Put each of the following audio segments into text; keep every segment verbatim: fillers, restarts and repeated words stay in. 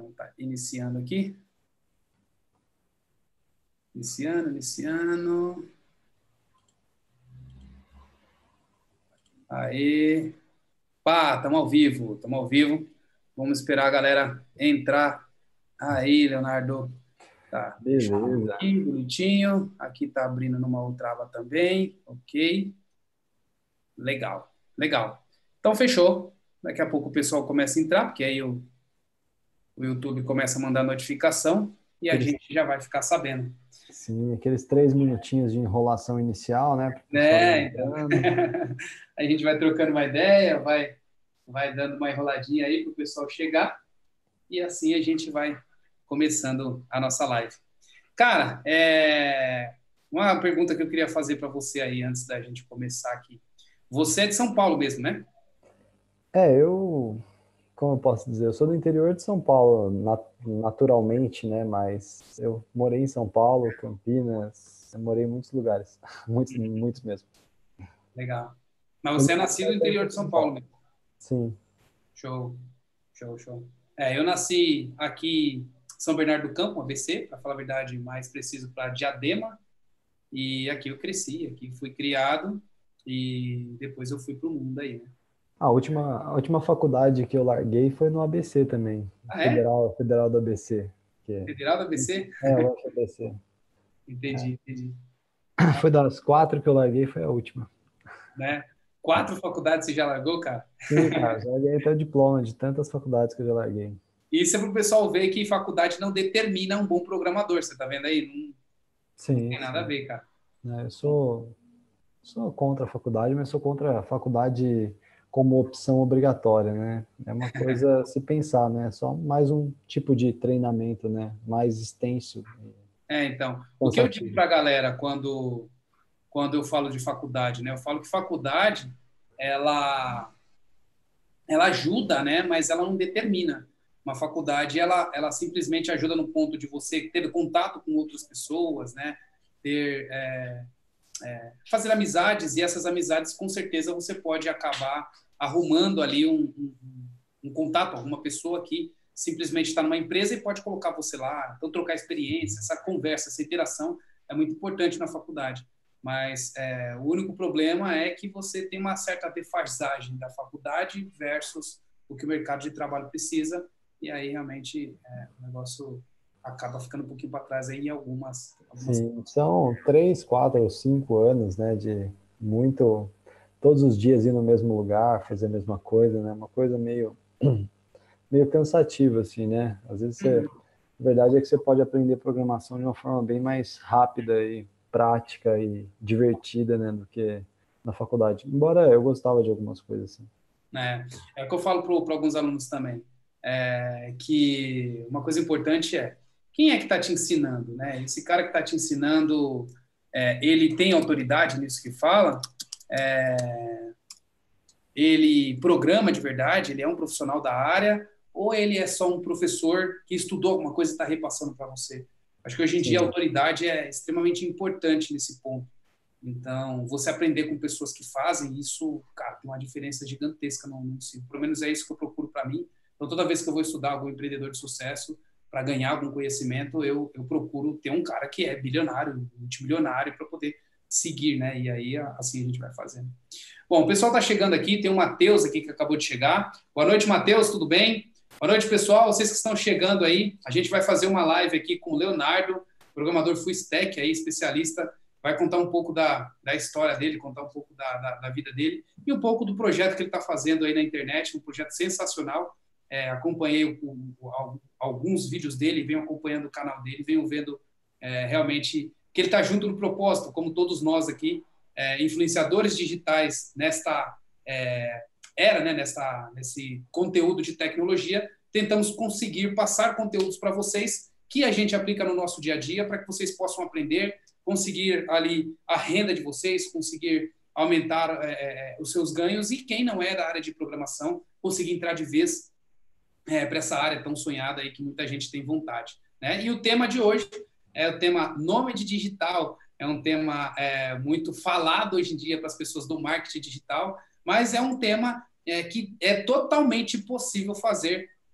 Então, tá iniciando aqui. Iniciando, iniciando. Aê. Pá, estamos ao vivo, estamos ao vivo. Vamos esperar a galera entrar. Aí, Leonardo. Tá. Beleza. Aqui, bonitinho. Aqui tá abrindo numa outra aba também. Ok. Legal, legal. Então, fechou. Daqui a pouco o pessoal começa a entrar, porque aí o, o YouTube começa a mandar notificação e a Aqueles, gente já vai ficar sabendo. sim, aqueles três minutinhos de enrolação inicial, né? Para o pessoal ir Né? Então, entrando. a gente vai trocando uma ideia, vai, vai dando uma enroladinha aí para o pessoal chegar e assim a gente vai começando a nossa live. Cara, é... uma pergunta que eu queria fazer para você aí antes da gente começar aqui. Você é de São Paulo mesmo, né? É, eu, como eu posso dizer, eu sou do interior de São Paulo, nat naturalmente, né? Mas eu morei em São Paulo, Campinas, eu morei em muitos lugares, muitos, muitos mesmo. Legal. Mas Mas você é nascido no interior de São Paulo mesmo? sim. Show, show, show. É, eu nasci aqui em São Bernardo do Campo, A B C, para falar a verdade, mais preciso para Diadema, e aqui eu cresci, aqui fui criado, e depois eu fui para o mundo aí, né? A última, a última faculdade que eu larguei foi no A B C também, Ah, é? Federal, Federal do A B C. Que é, Federal da A B C? é, eu acho A B C. Entendi, entendi. Foi das quatro que eu larguei, foi a última. Né? Quatro faculdades você já largou, cara? Sim, cara, já larguei até o diploma de tantas faculdades que eu já larguei. Isso é para o pessoal ver que faculdade não determina um bom programador, você tá vendo aí? Não, não Sim, tem nada a sim. ver, cara. É, eu sou, sou contra a faculdade, mas sou contra a faculdade como opção obrigatória, né? É uma coisa a se pensar, né? Só mais um tipo de treinamento, né? Mais extenso e É, então, o que eu digo cansativo. para a galera quando quando eu falo de faculdade, né? Eu falo que faculdade ela ela ajuda, né? Mas ela não determina. Uma faculdade ela ela simplesmente ajuda no ponto de você ter contato com outras pessoas, né? Ter é, é, fazer amizades e essas amizades com certeza você pode acabar arrumando ali um, um, um contato, alguma pessoa que simplesmente está numa empresa e pode colocar você lá, então trocar experiência, essa conversa, essa interação é muito importante na faculdade. Mas é, o único problema é que você tem uma certa defasagem da faculdade versus o que o mercado de trabalho precisa, e aí realmente é, o negócio acaba ficando um pouquinho para trás aí em algumas, algumas... Sim, são três, quatro ou cinco anos, né? De muito, todos os dias ir no mesmo lugar, fazer a mesma coisa, né? Uma coisa meio meio cansativo, assim, né? Às vezes você, a verdade é que você pode aprender programação de uma forma bem mais rápida e prática e divertida, né, do que na faculdade. Embora eu gostava de algumas coisas assim. Né? É o que eu falo para alguns alunos também, é, que uma coisa importante é quem é que está te ensinando, né? Esse cara que está te ensinando, é, ele tem autoridade nisso que fala, é, ele programa de verdade, ele é um profissional da área, ou ele é só um professor que estudou alguma coisa e está repassando para você? Acho que hoje em dia a Sim, autoridade é extremamente importante nesse ponto. Então, você aprender com pessoas que fazem isso, cara, tem uma diferença gigantesca no ensino. Pelo menos é isso que eu procuro para mim. Então, toda vez que eu vou estudar algum empreendedor de sucesso, para ganhar algum conhecimento, eu, eu procuro ter um cara que é bilionário, multimilionário, para poder seguir, né? E aí, assim a gente vai fazendo. Bom, o pessoal está chegando aqui, tem o Matheus aqui que acabou de chegar. Boa noite, Matheus, tudo bem? Boa noite, pessoal. Vocês que estão chegando aí, a gente vai fazer uma live aqui com o Leonardo, programador full stack, aí, especialista, vai contar um pouco da, da história dele, contar um pouco da, da, da vida dele e um pouco do projeto que ele está fazendo aí na internet, um projeto sensacional. É, acompanhei o, o, alguns vídeos dele, venho acompanhando o canal dele, venho vendo é, realmente que ele está junto no propósito, como todos nós aqui, é, influenciadores digitais nesta é, era, né, nessa, nesse conteúdo de tecnologia, tentamos conseguir passar conteúdos para vocês que a gente aplica no nosso dia a dia para que vocês possam aprender, conseguir ali a renda de vocês, conseguir aumentar é, os seus ganhos e quem não é da área de programação conseguir entrar de vez é, para essa área tão sonhada aí que muita gente tem vontade, né? E o tema de hoje é o tema nômade digital, é um tema é, muito falado hoje em dia para as pessoas do marketing digital, mas é um tema é, que é totalmente possível fazer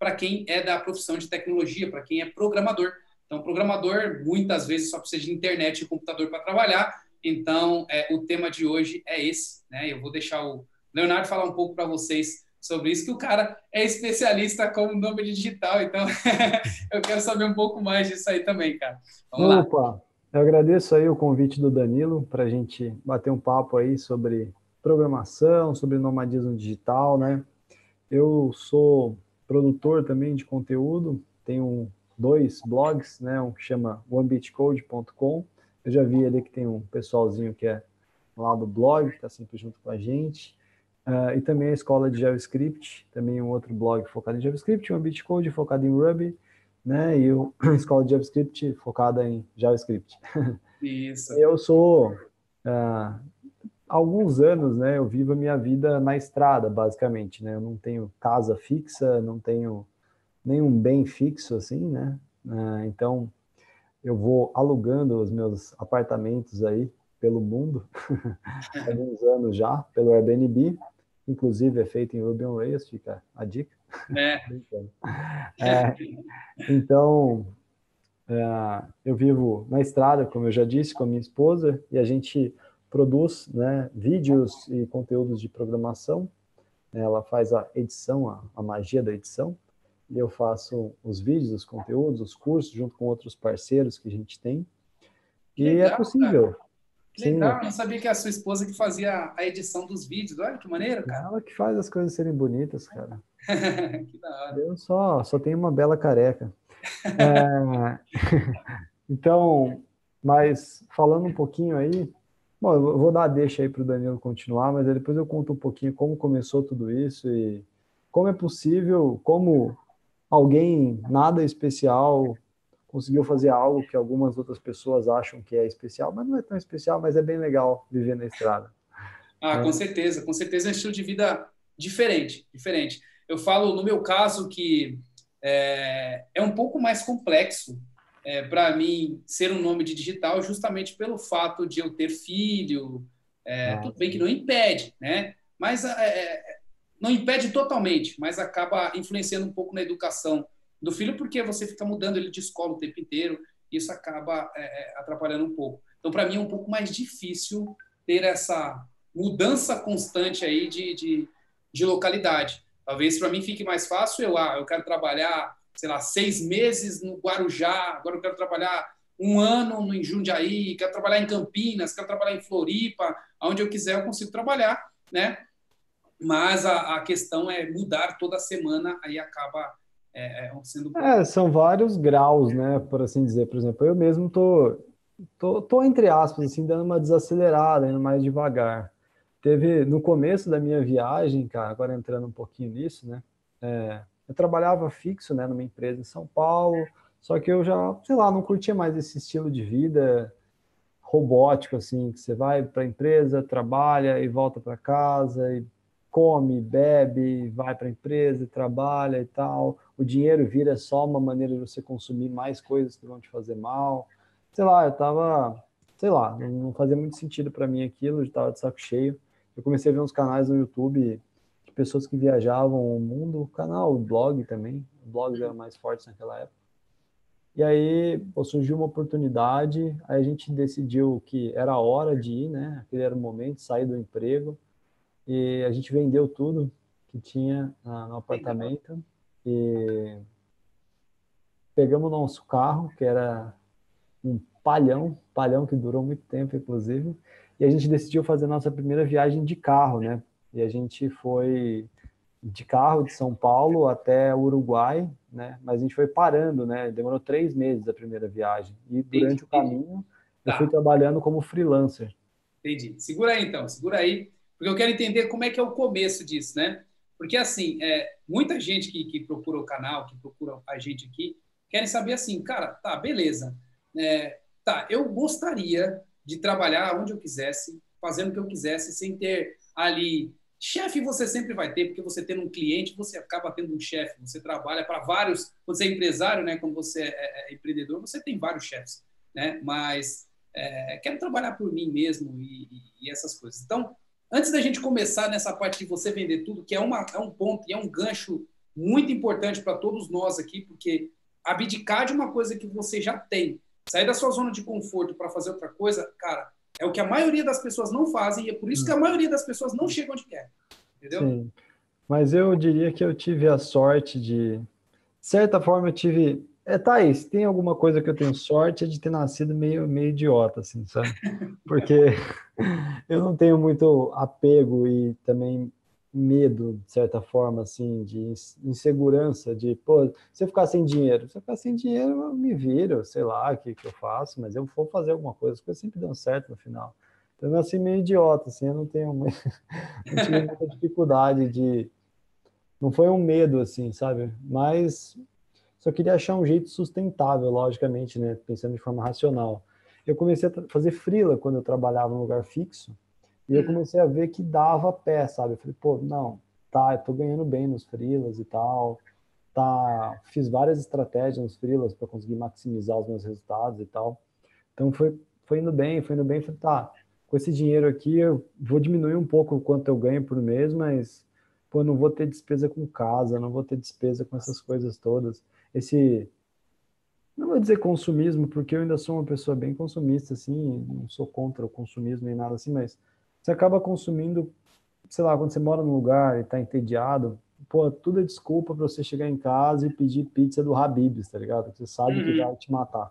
para quem é da profissão de tecnologia, para quem é programador. Então, programador, muitas vezes, só precisa de internet e computador para trabalhar. Então, é, o tema de hoje é esse, né? Eu vou deixar o Leonardo falar um pouco para vocês sobre isso, que o cara é especialista como nômade digital, então eu quero saber um pouco mais disso aí também, cara. Vamos lá. Opa, eu agradeço aí o convite do Danilo para a gente bater um papo aí sobre programação, sobre nomadismo digital, né? Eu sou produtor também de conteúdo, tenho dois blogs, né? Um que chama one bit code ponto com. Eu já vi ali que tem um pessoalzinho que é lá do blog, que está sempre junto com a gente. Uh, e também a escola de JavaScript, também um outro blog focado em JavaScript, one bit code focado em Ruby, né? E o, a escola de JavaScript focada em JavaScript. Isso. Eu sou, uh, há alguns anos, né? Eu vivo a minha vida na estrada, basicamente, né? Eu não tenho casa fixa, não tenho nenhum bem fixo, assim, né? Uh, então, eu vou alugando os meus apartamentos aí pelo mundo, há alguns anos já, pelo Airbnb. Inclusive é feito em Ruby on Rails, fica a dica. É. É, então, é, eu vivo na estrada, como eu já disse, com a minha esposa, e a gente produz, né, vídeos e conteúdos de programação. Ela faz a edição, a, a magia da edição, e eu faço os vídeos, os conteúdos, os cursos, junto com outros parceiros que a gente tem. Que e legal, é possível. Cara. Que Sim, legal, eu não sabia que é a sua esposa que fazia a edição dos vídeos. Olha que maneiro, cara. Ela que faz as coisas serem bonitas, cara. Que da hora. Eu só, só tenho uma bela careca. É, então, mas falando um pouquinho aí, bom, eu vou dar a deixa aí para o Danilo continuar, mas aí depois eu conto um pouquinho como começou tudo isso e como é possível, como alguém nada especial conseguiu fazer algo que algumas outras pessoas acham que é especial, mas não é tão especial, mas é bem legal viver na estrada. Ah, É. com certeza, com certeza é um estilo de vida diferente, diferente. Eu falo, no meu caso, que é, é um pouco mais complexo é, para mim ser um nômade digital, justamente pelo fato de eu ter filho. É, Ah, tudo bem que não impede, né? Mas é, não impede totalmente, mas acaba influenciando um pouco na educação do filho, porque você fica mudando ele de escola o tempo inteiro, e isso acaba é, atrapalhando um pouco. Então, para mim, é um pouco mais difícil ter essa mudança constante aí de, de, de localidade. Talvez para mim fique mais fácil, eu, ah, eu quero trabalhar, sei lá, seis meses no Guarujá, agora eu quero trabalhar um ano no em Jundiaí, quero trabalhar em Campinas, quero trabalhar em Floripa, onde eu quiser eu consigo trabalhar, né? Mas a, a questão é mudar toda semana, aí acaba é, sendo... É, são vários graus, né, por assim dizer. Por exemplo, eu mesmo tô, tô, tô entre aspas, assim, dando uma desacelerada, indo mais devagar. Teve, no começo da minha viagem, cara, agora entrando um pouquinho nisso, né, é, eu trabalhava fixo, né, numa empresa em São Paulo, só que eu já, sei lá, não curtia mais esse estilo de vida robótico, assim, que você vai para a empresa, trabalha e volta para casa e come, bebe, vai para a empresa, trabalha e tal. O dinheiro vira só uma maneira de você consumir mais coisas que vão te fazer mal. Sei lá, eu tava, sei lá, não fazia muito sentido para mim aquilo, eu estava de saco cheio. Eu comecei a ver uns canais no YouTube de pessoas que viajavam o mundo, canal, blog também, blogs eram mais fortes naquela época. E aí pô, surgiu uma oportunidade, aí a gente decidiu que era a hora de ir, né? Aquele era o momento, sair do emprego, e a gente vendeu tudo que tinha ah, no apartamento e pegamos o nosso carro, que era um palhão, palhão que durou muito tempo, inclusive, e a gente decidiu fazer a nossa primeira viagem de carro, né? E a gente foi de carro de São Paulo até o Uruguai, né? Mas a gente foi parando, né? Demorou três meses a primeira viagem. E durante Entendi, o caminho, eu fui tá, trabalhando como freelancer. entendi. Segura aí, então, segura aí, porque eu quero entender como é que é o começo disso, né? Porque, assim, é, muita gente que, que procura o canal, que procura a gente aqui, querem saber assim, cara, tá, beleza. É, tá, eu gostaria de trabalhar onde eu quisesse, fazendo o que eu quisesse, sem ter ali... Chefe você sempre vai ter, porque você tendo um cliente, você acaba tendo um chefe. Você trabalha para vários... Quando você é empresário, né? Quando você é, é, é empreendedor, você tem vários chefes, né? Mas é, quero trabalhar por mim mesmo e, e, e essas coisas. Então, antes da gente começar nessa parte de você vender tudo, que é, uma, é um ponto e é um gancho muito importante para todos nós aqui, porque abdicar de uma coisa que você já tem, sair da sua zona de conforto para fazer outra coisa, cara, é o que a maioria das pessoas não fazem e é por isso que a maioria das pessoas não chega onde quer, entendeu? Sim, mas eu diria que eu tive a sorte de, de certa forma eu tive, é, Thaís, tem alguma coisa que eu tenho sorte é de ter nascido meio, meio idiota, assim, sabe? Porque eu não tenho muito apego e também medo, de certa forma, assim, de insegurança, de, pô, se eu ficar sem dinheiro, se eu ficar sem dinheiro, eu me viro, sei lá o que, que eu faço, mas eu vou fazer alguma coisa, as coisas sempre dão certo no final. Então, eu nasci meio idiota, assim, eu não tenho, não tive muita dificuldade de, não foi um medo, assim, sabe? Mas só queria achar um jeito sustentável, logicamente, né? Pensando de forma racional. Eu comecei a fazer freela quando eu trabalhava no lugar fixo, e eu comecei a ver que dava pé, sabe? Eu falei, pô, não, tá, eu tô ganhando bem nos freelas e tal, tá, fiz várias estratégias nos freelas para conseguir maximizar os meus resultados e tal. Então foi, foi indo bem, foi indo bem, falei, tá, com esse dinheiro aqui eu vou diminuir um pouco o quanto eu ganho por mês, mas, pô, eu não vou ter despesa com casa, não vou ter despesa com essas coisas todas. Esse, não vou dizer consumismo, porque eu ainda sou uma pessoa bem consumista, assim, não sou contra o consumismo nem nada assim, mas você acaba consumindo, sei lá, quando você mora num lugar e tá entediado, pô, tudo é desculpa para você chegar em casa e pedir pizza do Habib's, tá ligado? Você sabe que Uhum. vai te matar.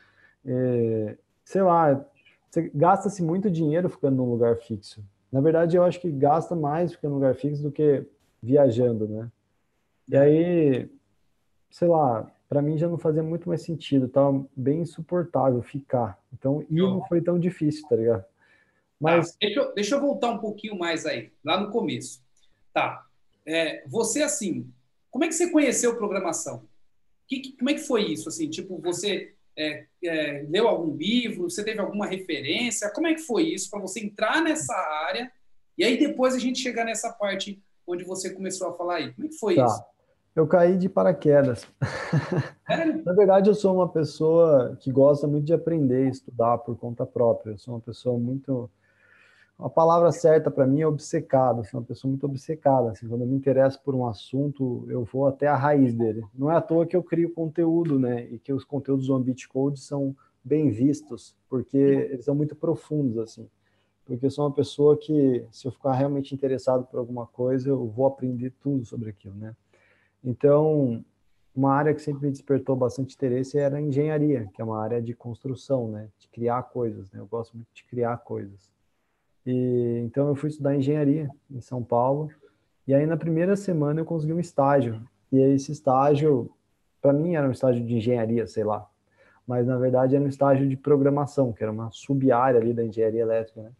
É, sei lá, você gasta-se muito dinheiro ficando num lugar fixo. Na verdade, eu acho que gasta mais ficando num lugar fixo do que viajando, né? E É. aí, sei lá, para mim já não fazia muito mais sentido, tava bem insuportável ficar. Então, ir não Show. foi tão difícil, tá ligado? Tá, Mas, deixa eu, deixa eu voltar um pouquinho mais aí, lá no começo. Tá, é, você assim, como é que você conheceu programação? Que, que- como é que foi isso? Assim, tipo, você é, é, leu algum livro? Você teve alguma referência? Como é que foi isso para você entrar nessa área e aí depois a gente chegar nessa parte onde você começou a falar aí? Como é que foi isso? tá, eu caí de paraquedas. Sério? Na verdade, eu sou uma pessoa que gosta muito de aprender e estudar por conta própria. Eu sou uma pessoa muito. A palavra certa para mim é obcecado. Eu sou uma pessoa muito obcecada. Assim, quando eu me interesso por um assunto, eu vou até a raiz dele. Não é à toa que eu crio conteúdo, né? E que os conteúdos do Ambit Code são bem vistos, porque eles são muito profundos, assim. Porque eu sou uma pessoa que, se eu ficar realmente interessado por alguma coisa, eu vou aprender tudo sobre aquilo, né? Então, uma área que sempre me despertou bastante interesse era a engenharia, que é uma área de construção, né? De criar coisas, né? Eu gosto muito de criar coisas. E então eu fui estudar engenharia em São Paulo. E aí na primeira semana eu consegui um estágio. E aí esse estágio, para mim era um estágio de engenharia, sei lá, mas na verdade era um estágio de programação, que era uma sub-área ali da engenharia elétrica, né?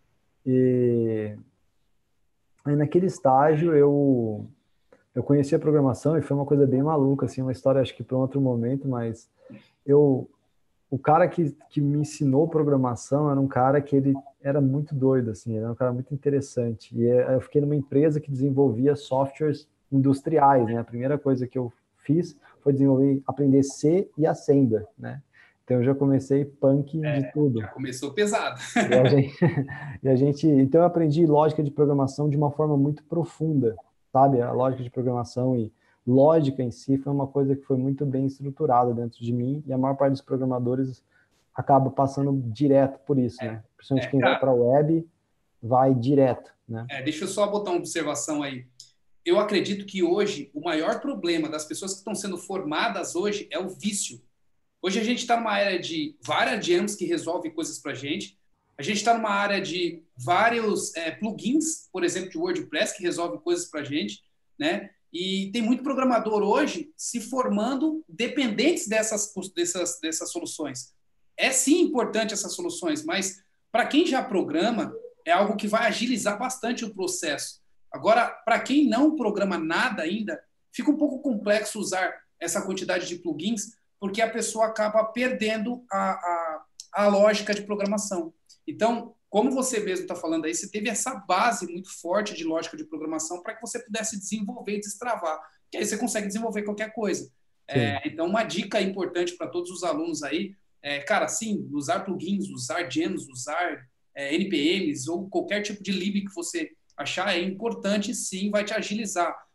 E aí naquele estágio eu eu conheci a programação e foi uma coisa bem maluca, assim, uma história acho que para um outro momento, mas eu o cara que, que me ensinou programação era um cara que ele era muito doido, assim, ele era um cara muito interessante. E eu fiquei numa empresa que desenvolvia softwares industriais, né? A primeira coisa que eu fiz foi desenvolver, aprender C e Assembler, né? Então eu já comecei punk de Já tudo. começou pesado. E a gente, e a gente, então eu aprendi lógica de programação de uma forma muito profunda, sabe? A lógica de programação e lógica em si foi uma coisa que foi muito bem estruturada dentro de mim e a maior parte dos programadores acaba passando direto por isso, né? Principalmente É, quem vai para cara, a web vai direto, né? é, deixa eu só botar uma observação aí. Eu acredito que hoje o maior problema das pessoas que estão sendo formadas hoje é o vício. Hoje a gente está numa área de várias gems que resolvem coisas para a gente. A gente está numa área de vários é, plugins, por exemplo, de WordPress, que resolvem coisas para a gente, né? E tem muito programador hoje se formando dependentes dessas, dessas, dessas soluções. É sim importante essas soluções, mas para quem já programa, é algo que vai agilizar bastante o processo. Agora, para quem não programa nada ainda, fica um pouco complexo usar essa quantidade de plugins, porque a pessoa acaba perdendo a, a, a lógica de programação. Então, como você mesmo está falando aí, você teve essa base muito forte de lógica de programação para que você pudesse desenvolver e destravar, que aí você consegue desenvolver qualquer coisa. Sim. É, então, uma dica importante para todos os alunos aí, é, cara, sim, usar plugins, usar gems, usar é, N P Ms ou qualquer tipo de lib que você achar é importante, sim, vai te agilizar.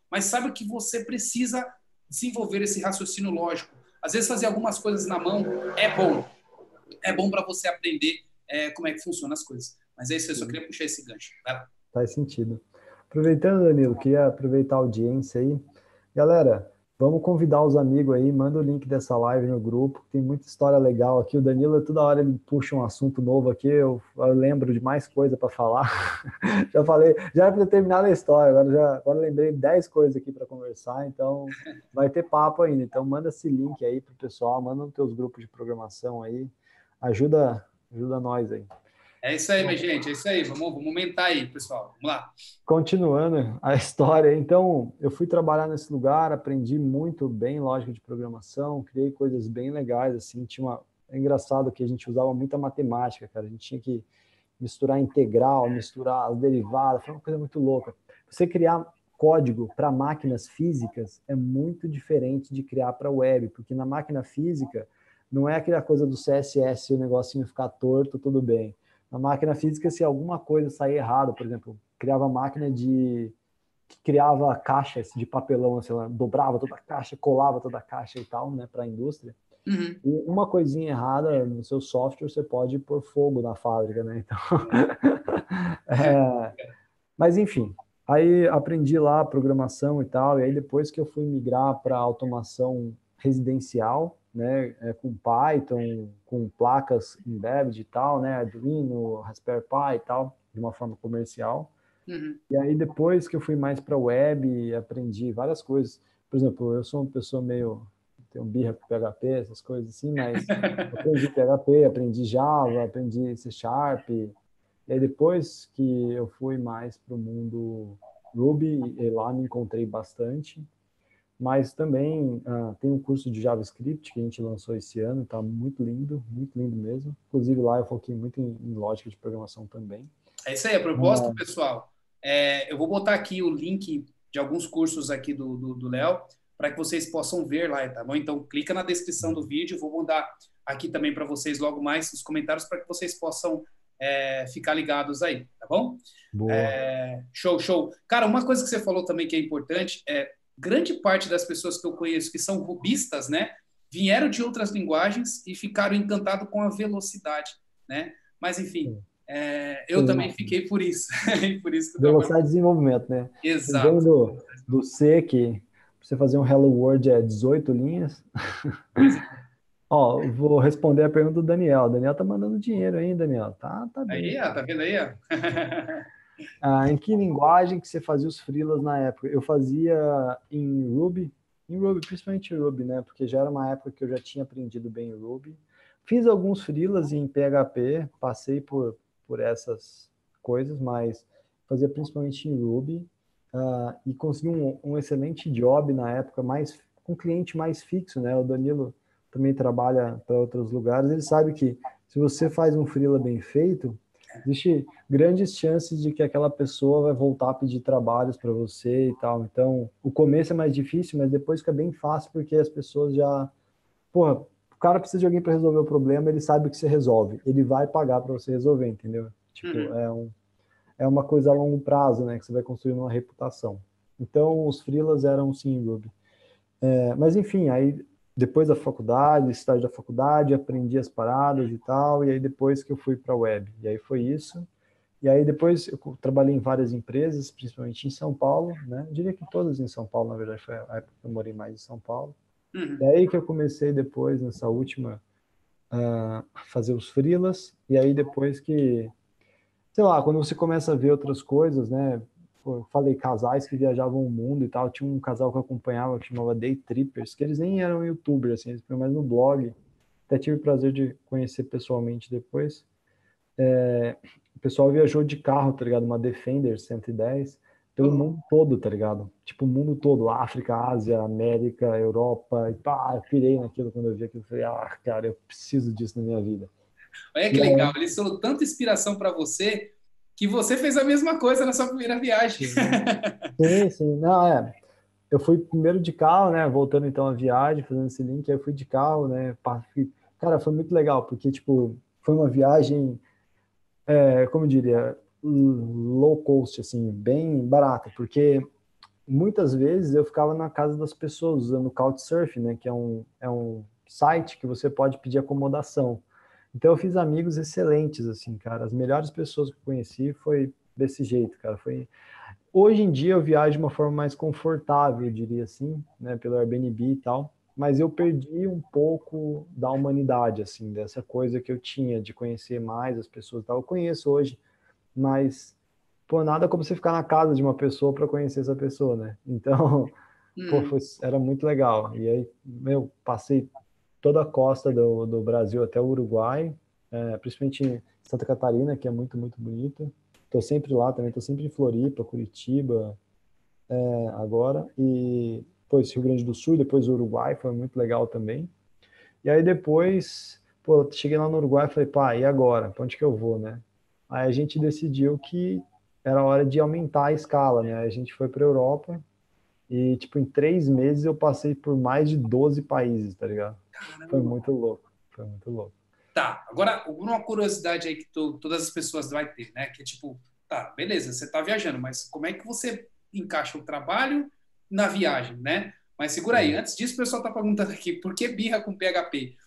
mas saiba que você precisa desenvolver esse raciocínio lógico. Às vezes fazer algumas coisas na mão é bom, é bom para você aprender é, como é que funcionam as coisas. Mas é isso, eu só queria puxar esse gancho. Tá? Faz sentido. Aproveitando, Danilo, queria aproveitar a audiência aí. Galera, vamos convidar os amigos aí, manda o link dessa live no grupo, tem muita história legal aqui. O Danilo, toda hora ele puxa um assunto novo aqui, eu, eu lembro de mais coisa para falar. Já falei, já para terminar a história, agora já agora lembrei dez coisas aqui para conversar, então vai ter papo ainda. Então manda esse link aí pro pessoal, manda nos teus grupos de programação aí, ajuda, ajuda nós aí. É isso aí, minha gente, é isso aí. Vamos, vamos aumentar aí, pessoal. Vamos lá. Continuando a história, então, eu fui trabalhar nesse lugar, aprendi muito bem lógica de programação, criei coisas bem legais, assim, tinha uma... É engraçado que a gente usava muita matemática, cara, a gente tinha que misturar integral, misturar as derivadas, foi uma coisa muito louca. Você criar código para máquinas físicas é muito diferente de criar para web, porque na máquina física não é aquela coisa do C S S, o negocinho ficar torto, tudo bem. Na máquina física, se alguma coisa sair errado, por exemplo, criava máquina de... que criava caixas de papelão, sei lá, dobrava toda a caixa, colava toda a caixa e tal, né, para a indústria. Uhum. E uma coisinha errada no seu software, você pode pôr fogo na fábrica, né? Então, é... Mas, enfim, aí aprendi lá programação e tal, e aí depois que eu fui migrar para automação residencial, né, é, com Python, com placas embedded e tal, né, Arduino, Raspberry Pi e tal, de uma forma comercial. Uhum. E aí depois que eu fui mais para web, aprendi várias coisas. Por exemplo, eu sou uma pessoa meio, tenho birra com P H P, essas coisas assim, mas aprendi P H P, aprendi Java, aprendi C Sharp. E aí depois que eu fui mais para o mundo Ruby, e lá me encontrei bastante. Mas também ah, tem um curso de JavaScript que a gente lançou esse ano, está muito lindo, muito lindo mesmo. Inclusive lá eu foquei muito em, em lógica de programação também. É isso aí, a propósito, pessoal. É, eu vou botar aqui o link de alguns cursos aqui do Léo, para que vocês possam ver lá, tá bom? Então, clica na descrição do vídeo, vou mandar aqui também para vocês logo mais os comentários, para que vocês possam é, ficar ligados aí, tá bom? É, show, show. Cara, uma coisa que você falou também que é importante é grande parte das pessoas que eu conheço que são rubistas, né, vieram de outras linguagens e ficaram encantados com a velocidade, né? Mas, enfim, é, eu Sim. também fiquei por isso. por isso que eu velocidade trabalho. de desenvolvimento, né? Exato. Vem do, do C, que você fazer um Hello World é dezoito linhas. Ó, vou responder a pergunta do Daniel. O Daniel tá mandando dinheiro aí, Daniel. Tá, tá bem. Aí, ó, tá vendo aí, ó? Ah, em que linguagem que você fazia os freelas na época? Eu fazia em Ruby, em Ruby, principalmente em Ruby, né? Porque já era uma época que eu já tinha aprendido bem Ruby. Fiz alguns freelas em P H P, passei por, por essas coisas, mas fazia principalmente em Ruby. Uh, e consegui um, um excelente job na época, mais, com um cliente mais fixo, né? O Danilo também trabalha para outros lugares, ele sabe que se você faz um freela bem feito, existe grandes chances de que aquela pessoa vai voltar a pedir trabalhos para você e tal. Então, o começo é mais difícil, mas depois fica bem fácil, porque as pessoas já... Porra, o cara precisa de alguém para resolver o problema, ele sabe que você resolve. Ele vai pagar para você resolver, entendeu? Tipo, uhum. é, um, é uma coisa a longo prazo, né? Que você vai construindo uma reputação. Então, os freelas eram, sim, Ruby. É, mas, enfim, aí... Depois da faculdade, estágio da faculdade, aprendi as paradas e tal, e aí depois que eu fui para a web. E aí foi isso. E aí depois eu trabalhei em várias empresas, principalmente em São Paulo, né? Eu diria que todas em São Paulo, na verdade, foi a época que eu morei mais em São Paulo. Uhum. E aí que eu comecei depois, nessa última, a fazer os freelas, e aí depois que, sei lá, quando você começa a ver outras coisas, né? Eu falei casais que viajavam o mundo e tal, tinha um casal que eu acompanhava que chamava Day Trippers, que eles nem eram youtubers, assim, eles foram mais no blog, até tive o prazer de conhecer pessoalmente depois. É, o pessoal viajou de carro, tá ligado, uma Defender cento e dez, pelo uhum. mundo todo, tá ligado, tipo o mundo todo, África, Ásia, América, Europa, e pá, eu pirei naquilo quando eu vi aquilo, eu falei, ah, cara, eu preciso disso na minha vida. Olha que e legal, aí... eles foram tanta inspiração para você, que você fez a mesma coisa na sua primeira viagem. Sim, sim. Não, é. Eu fui primeiro de carro, né? Voltando então à viagem, fazendo esse link, aí eu fui de carro, né? Cara, foi muito legal, porque, tipo, foi uma viagem, é, como eu diria, low cost, assim, bem barata, porque muitas vezes eu ficava na casa das pessoas usando o Couchsurfing, né, que é um, é um site que você pode pedir acomodação. Então eu fiz amigos excelentes, assim, cara. As melhores pessoas que eu conheci foi desse jeito, cara. Foi... Hoje em dia eu viajo de uma forma mais confortável, eu diria assim, né, pelo Airbnb e tal. Mas eu perdi um pouco da humanidade, assim, dessa coisa que eu tinha de conhecer mais as pessoas e tal. Eu conheço hoje, mas, pô, nada como você ficar na casa de uma pessoa para conhecer essa pessoa, né? Então, pô, Hum. foi, era muito legal. E aí, meu, passei toda a costa do, do Brasil até o Uruguai, é, principalmente em Santa Catarina, que é muito, muito bonito. Tô sempre lá também, tô sempre em Floripa, Curitiba, é, agora. E depois Rio Grande do Sul, depois o Uruguai, foi muito legal também. E aí depois, pô, cheguei lá no Uruguai e falei, pá, e agora? Pra onde que eu vou, né? Aí a gente decidiu que era hora de aumentar a escala, né? Aí a gente foi para Europa e, tipo, em três meses eu passei por mais de doze países, tá ligado? Foi Caramba. muito louco, foi muito louco. Tá, agora uma curiosidade aí que to, todas as pessoas vai ter, né? Que é tipo, tá, beleza, você tá viajando, mas como é que você encaixa o trabalho na viagem, né? Mas segura aí, Sim. antes disso o pessoal tá perguntando aqui, por que birra com P H P?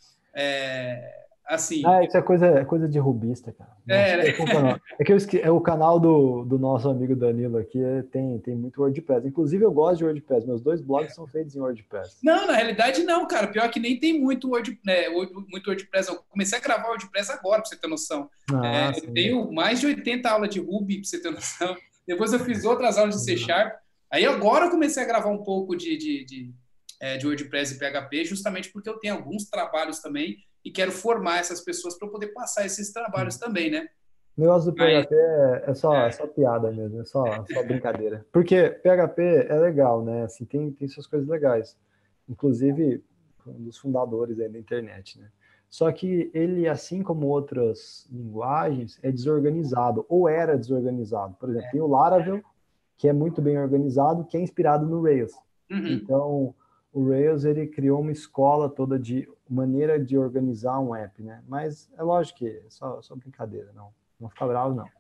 É, assim, Ah, isso é coisa, é coisa de rubista, cara. Nossa, é, é, que o canal, é que eu esque- é o canal do, do nosso amigo Danilo aqui, é- tem, tem muito WordPress. Inclusive, eu gosto de WordPress. Meus dois blogs são feitos em WordPress. não, na realidade não, cara. Pior que nem tem muito, Word, né, muito WordPress. Eu comecei a gravar WordPress agora, pra você ter noção. É, Ah, eu sim. tenho mais de oitenta aulas de Ruby, pra você ter noção. Depois eu fiz outras aulas de C Uhum. Sharp. Aí agora eu comecei a gravar um pouco de, de, de, é, de WordPress e P H P, justamente porque eu tenho alguns trabalhos também e quero formar essas pessoas para poder passar esses trabalhos também, né? O negócio do Mas, P H P é, é só, é só piada mesmo, é só, só brincadeira. Porque P H P é legal, né? Assim, tem, tem suas coisas legais. Inclusive, um dos fundadores aí da internet, né? Só que ele, assim como outras linguagens, é desorganizado, ou era desorganizado. Por exemplo, tem o Laravel, que é muito bem organizado, que é inspirado no Rails. uhum. Então, o Rails, ele criou uma escola toda de maneira de organizar um app, né? Mas é lógico que é só, só brincadeira, não. Não fica bravo, não.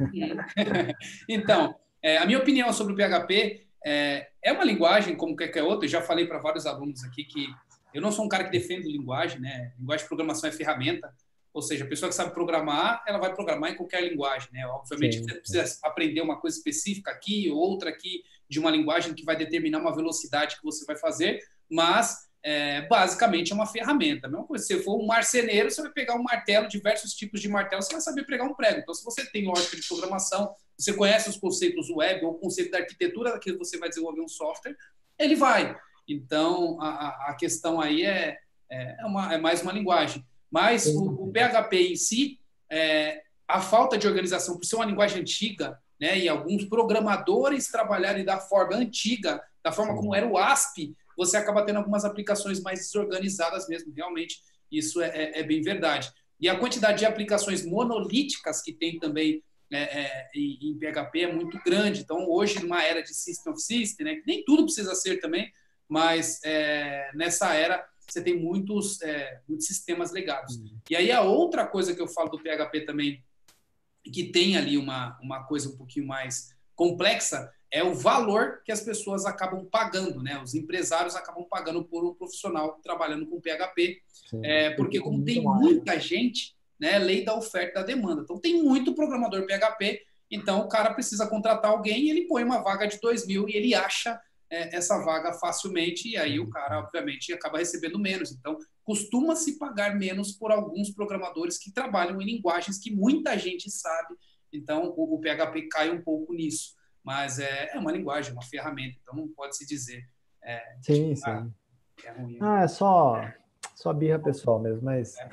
Então, é, a minha opinião sobre o P H P é, é uma linguagem como qualquer outra. Eu já falei para vários alunos aqui que eu não sou um cara que defende linguagem, né? Linguagem de programação é ferramenta, ou seja, a pessoa que sabe programar, ela vai programar em qualquer linguagem, né? Obviamente Sim, você sim. precisa aprender uma coisa específica aqui, outra aqui, de uma linguagem que vai determinar uma velocidade que você vai fazer, mas é, basicamente é uma ferramenta. A mesma coisa, se você for um marceneiro, você vai pegar um martelo, diversos tipos de martelo, você vai saber pregar um prego. Então, se você tem lógica de programação, você conhece os conceitos web ou o conceito da arquitetura daquilo que você vai desenvolver um software, ele vai. Então, a, a questão aí é, é, é, uma, é mais uma linguagem. Mas o, o P H P em si, é, a falta de organização, por ser uma linguagem antiga, né, e alguns programadores trabalharem da forma antiga, da forma como Sim. era o A S P, você acaba tendo algumas aplicações mais desorganizadas mesmo, realmente, isso é, é, é bem verdade. E a quantidade de aplicações monolíticas que tem também é, é, em, em P H P é muito grande. Então, hoje, numa era de System of System, né, nem tudo precisa ser também, mas é, nessa era você tem muitos, é, muitos sistemas legados. E aí a outra coisa que eu falo do P H P também, que tem ali uma, uma coisa um pouquinho mais complexa, é o valor que as pessoas acabam pagando, né? Os empresários acabam pagando por um profissional trabalhando com P H P, Sim. é, Porque porque é como muito tem mais, né? muita gente, né? Lei da oferta e da demanda. Então tem muito programador P H P, então o cara precisa contratar alguém e ele põe uma vaga de dois mil e ele acha é, essa vaga facilmente e aí o cara, obviamente, acaba recebendo menos. Então costuma-se pagar menos por alguns programadores que trabalham em linguagens que muita gente sabe. Então, o, o P H P cai um pouco nisso. Mas é, é uma linguagem, uma ferramenta. Então, não pode se dizer é, tipo, Sim, ah, sim. é ruim. Ah, é só, só birra pessoal mesmo, mas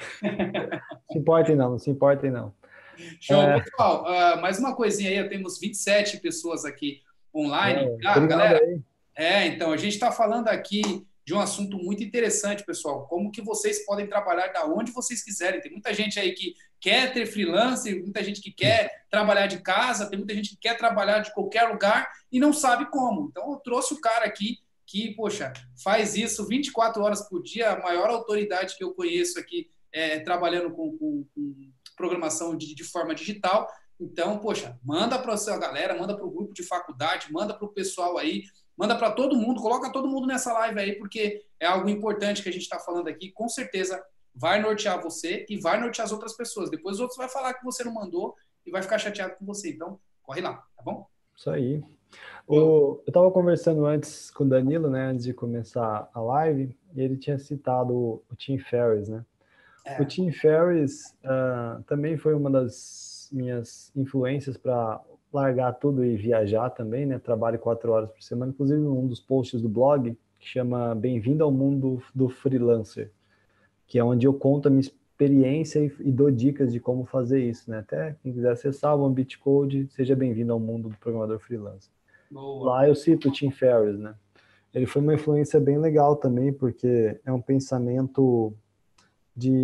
se importem não, não se importem não. Show. É, Pessoal, uh, mais uma coisinha aí. Temos vinte e sete pessoas aqui online. é, Ah, obrigado galera, aí. é, então, a gente está falando aqui de um assunto muito interessante, pessoal. Como que vocês podem trabalhar da onde vocês quiserem. Tem muita gente aí que quer ter freelancer, muita gente que quer trabalhar de casa, tem muita gente que quer trabalhar de qualquer lugar e não sabe como. Então, eu trouxe o cara aqui que, poxa, faz isso vinte e quatro horas por dia, a maior autoridade que eu conheço aqui é, trabalhando com, com, com programação de, de forma digital. Então, poxa, manda para a sua galera, manda para o grupo de faculdade, manda para o pessoal aí manda para todo mundo, coloca todo mundo nessa live aí, porque é algo importante que a gente está falando aqui. Com certeza vai nortear você e vai nortear as outras pessoas. Depois os outros vai falar que você não mandou e vai ficar chateado com você. Então, corre lá, tá bom? Isso aí. O, eu estava conversando antes com o Danilo, né, antes de começar a live, e ele tinha citado o, o Tim Ferriss, né? É. O Tim Ferriss uh, também foi uma das minhas influências para largar tudo e viajar também, né? Trabalho quatro horas por semana, inclusive um dos posts do blog que chama Bem-vindo ao Mundo do Freelancer, que é onde eu conto a minha experiência e, e dou dicas de como fazer isso, né? Até quem quiser acessar o Ambit Code, seja bem-vindo ao mundo do programador freelancer. Boa. Lá eu cito o Tim Ferriss, né? Ele foi uma influência bem legal também, porque é um pensamento de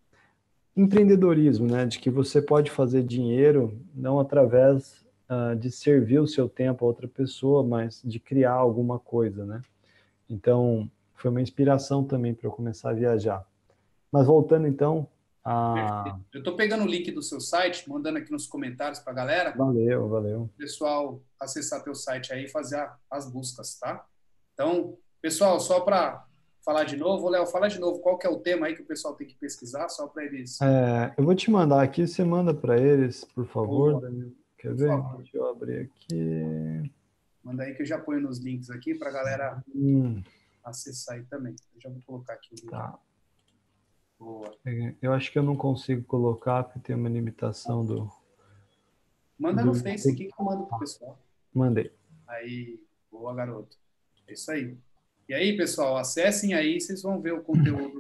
empreendedorismo, né? De que você pode fazer dinheiro não através uh, de servir o seu tempo a outra pessoa, mas de criar alguma coisa, né? Então, foi uma inspiração também para eu começar a viajar. Mas voltando então a... Eu estou pegando o link do seu site, mandando aqui nos comentários para a galera. Valeu, valeu. O pessoal acessar teu site aí e fazer a, as buscas, tá? Então, pessoal, só para falar de novo, Léo, fala de novo qual que é o tema aí que o pessoal tem que pesquisar, só para eles... É, eu vou te mandar aqui, você manda para eles, por favor, Boa. Danilo. Quer ver? Favor. Deixa eu abrir aqui. Manda aí que eu já ponho nos links aqui para a galera hum. acessar aí também. Eu já vou colocar aqui o link. Tá. Boa. Eu acho que eu não consigo colocar, porque tem uma limitação do... Manda do... no Face aqui que eu mando pro pessoal. Mandei. Aí, boa, garoto. É isso aí. E aí, pessoal, acessem aí, vocês vão ver o conteúdo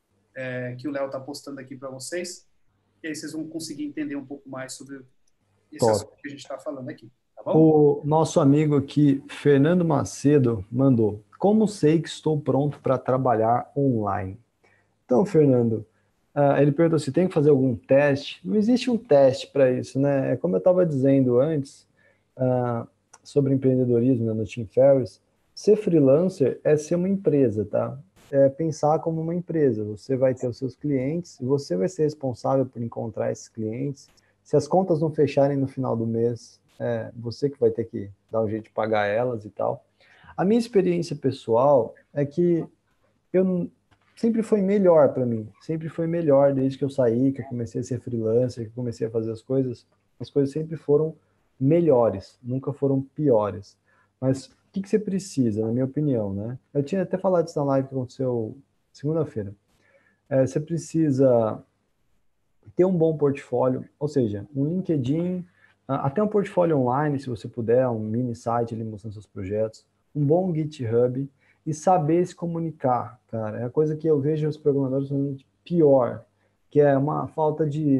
é, que o Léo tá postando aqui para vocês. E aí vocês vão conseguir entender um pouco mais sobre esse Top. assunto que a gente está falando aqui. Tá bom? O nosso amigo aqui, Fernando Macedo, mandou: como sei que estou pronto para trabalhar online? Então, Fernando, uh, ele perguntou se tem que fazer algum teste. Não existe um teste para isso, né? É como eu estava dizendo antes, uh, sobre empreendedorismo, né, no Tim Ferriss, ser freelancer é ser uma empresa, tá? É pensar como uma empresa. Você vai ter os seus clientes, você vai ser responsável por encontrar esses clientes. Se as contas não fecharem no final do mês, é você que vai ter que dar um jeito de pagar elas e tal. A minha experiência pessoal é que eu sempre foi melhor para mim, sempre foi melhor desde que eu saí, que eu comecei a ser freelancer, que eu comecei a fazer as coisas, as coisas sempre foram melhores, nunca foram piores. Mas o que, que você precisa, na minha opinião, né? Eu tinha até falado isso na live que aconteceu segunda-feira. É, você precisa ter um bom portfólio, ou seja, um LinkedIn, até um portfólio online, se você puder, um mini site ali mostrando seus projetos, um bom GitHub e saber se comunicar, cara. É a coisa que eu vejo os programadores fazendo pior, que é uma falta de,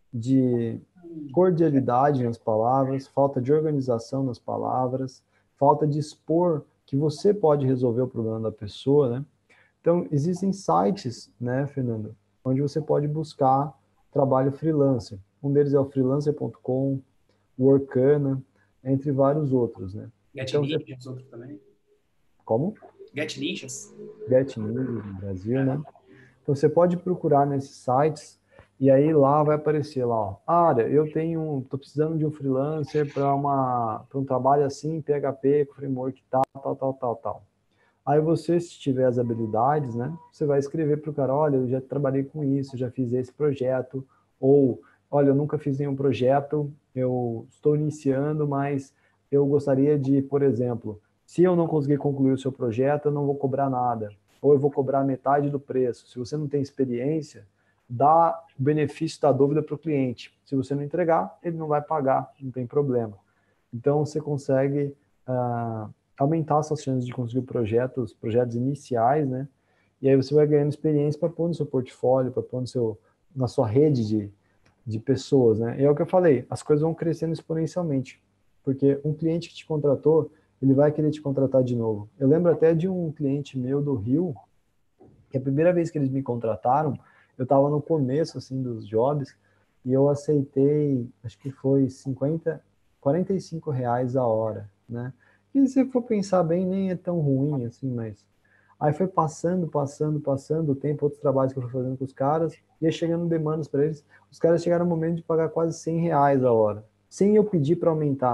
de cordialidade nas palavras, falta de organização nas palavras, falta de expor que você pode resolver o problema da pessoa, né? Então, existem sites, né, Fernando, onde você pode buscar trabalho freelancer. Um deles é o freelancer ponto com, Workana, entre vários outros, né? Get então, Ninjas, você... outro também. Como? Get Ninjas. Get Ninjas, no Brasil, é. né? Então, você pode procurar nesses sites e aí lá vai aparecer lá, ó, área, eu tenho, tô precisando de um freelancer para uma para um trabalho assim, P H P, com framework tal, tal, tal, tal, tal. Aí você, se tiver as habilidades, né, você vai escrever para o cara, olha, eu já trabalhei com isso, já fiz esse projeto, ou, olha, eu nunca fiz nenhum projeto, eu estou iniciando, mas eu gostaria de, por exemplo, se eu não conseguir concluir o seu projeto, eu não vou cobrar nada, ou eu vou cobrar metade do preço. Se você não tem experiência, dá o benefício da dúvida para o cliente. Se você não entregar, ele não vai pagar, não tem problema. Então, você consegue... Uh, aumentar suas chances de conseguir projetos, projetos iniciais, né? E aí você vai ganhando experiência para pôr no seu portfólio, para pôr no seu, na sua rede de, de pessoas, né? E é o que eu falei, as coisas vão crescendo exponencialmente, porque um cliente que te contratou, ele vai querer te contratar de novo. Eu lembro até de um cliente meu do Rio, que a primeira vez que eles me contrataram, eu estava no começo, assim, dos jobs, e eu aceitei, acho que foi cinquenta, quarenta e cinco reais a hora, né? E se for pensar bem, nem é tão ruim assim, mas... Aí foi passando, passando, passando o tempo, outros trabalhos que eu fui fazendo com os caras, ia chegando demandas para eles, os caras chegaram no momento de pagar quase cem reais a hora, sem eu pedir para aumentar.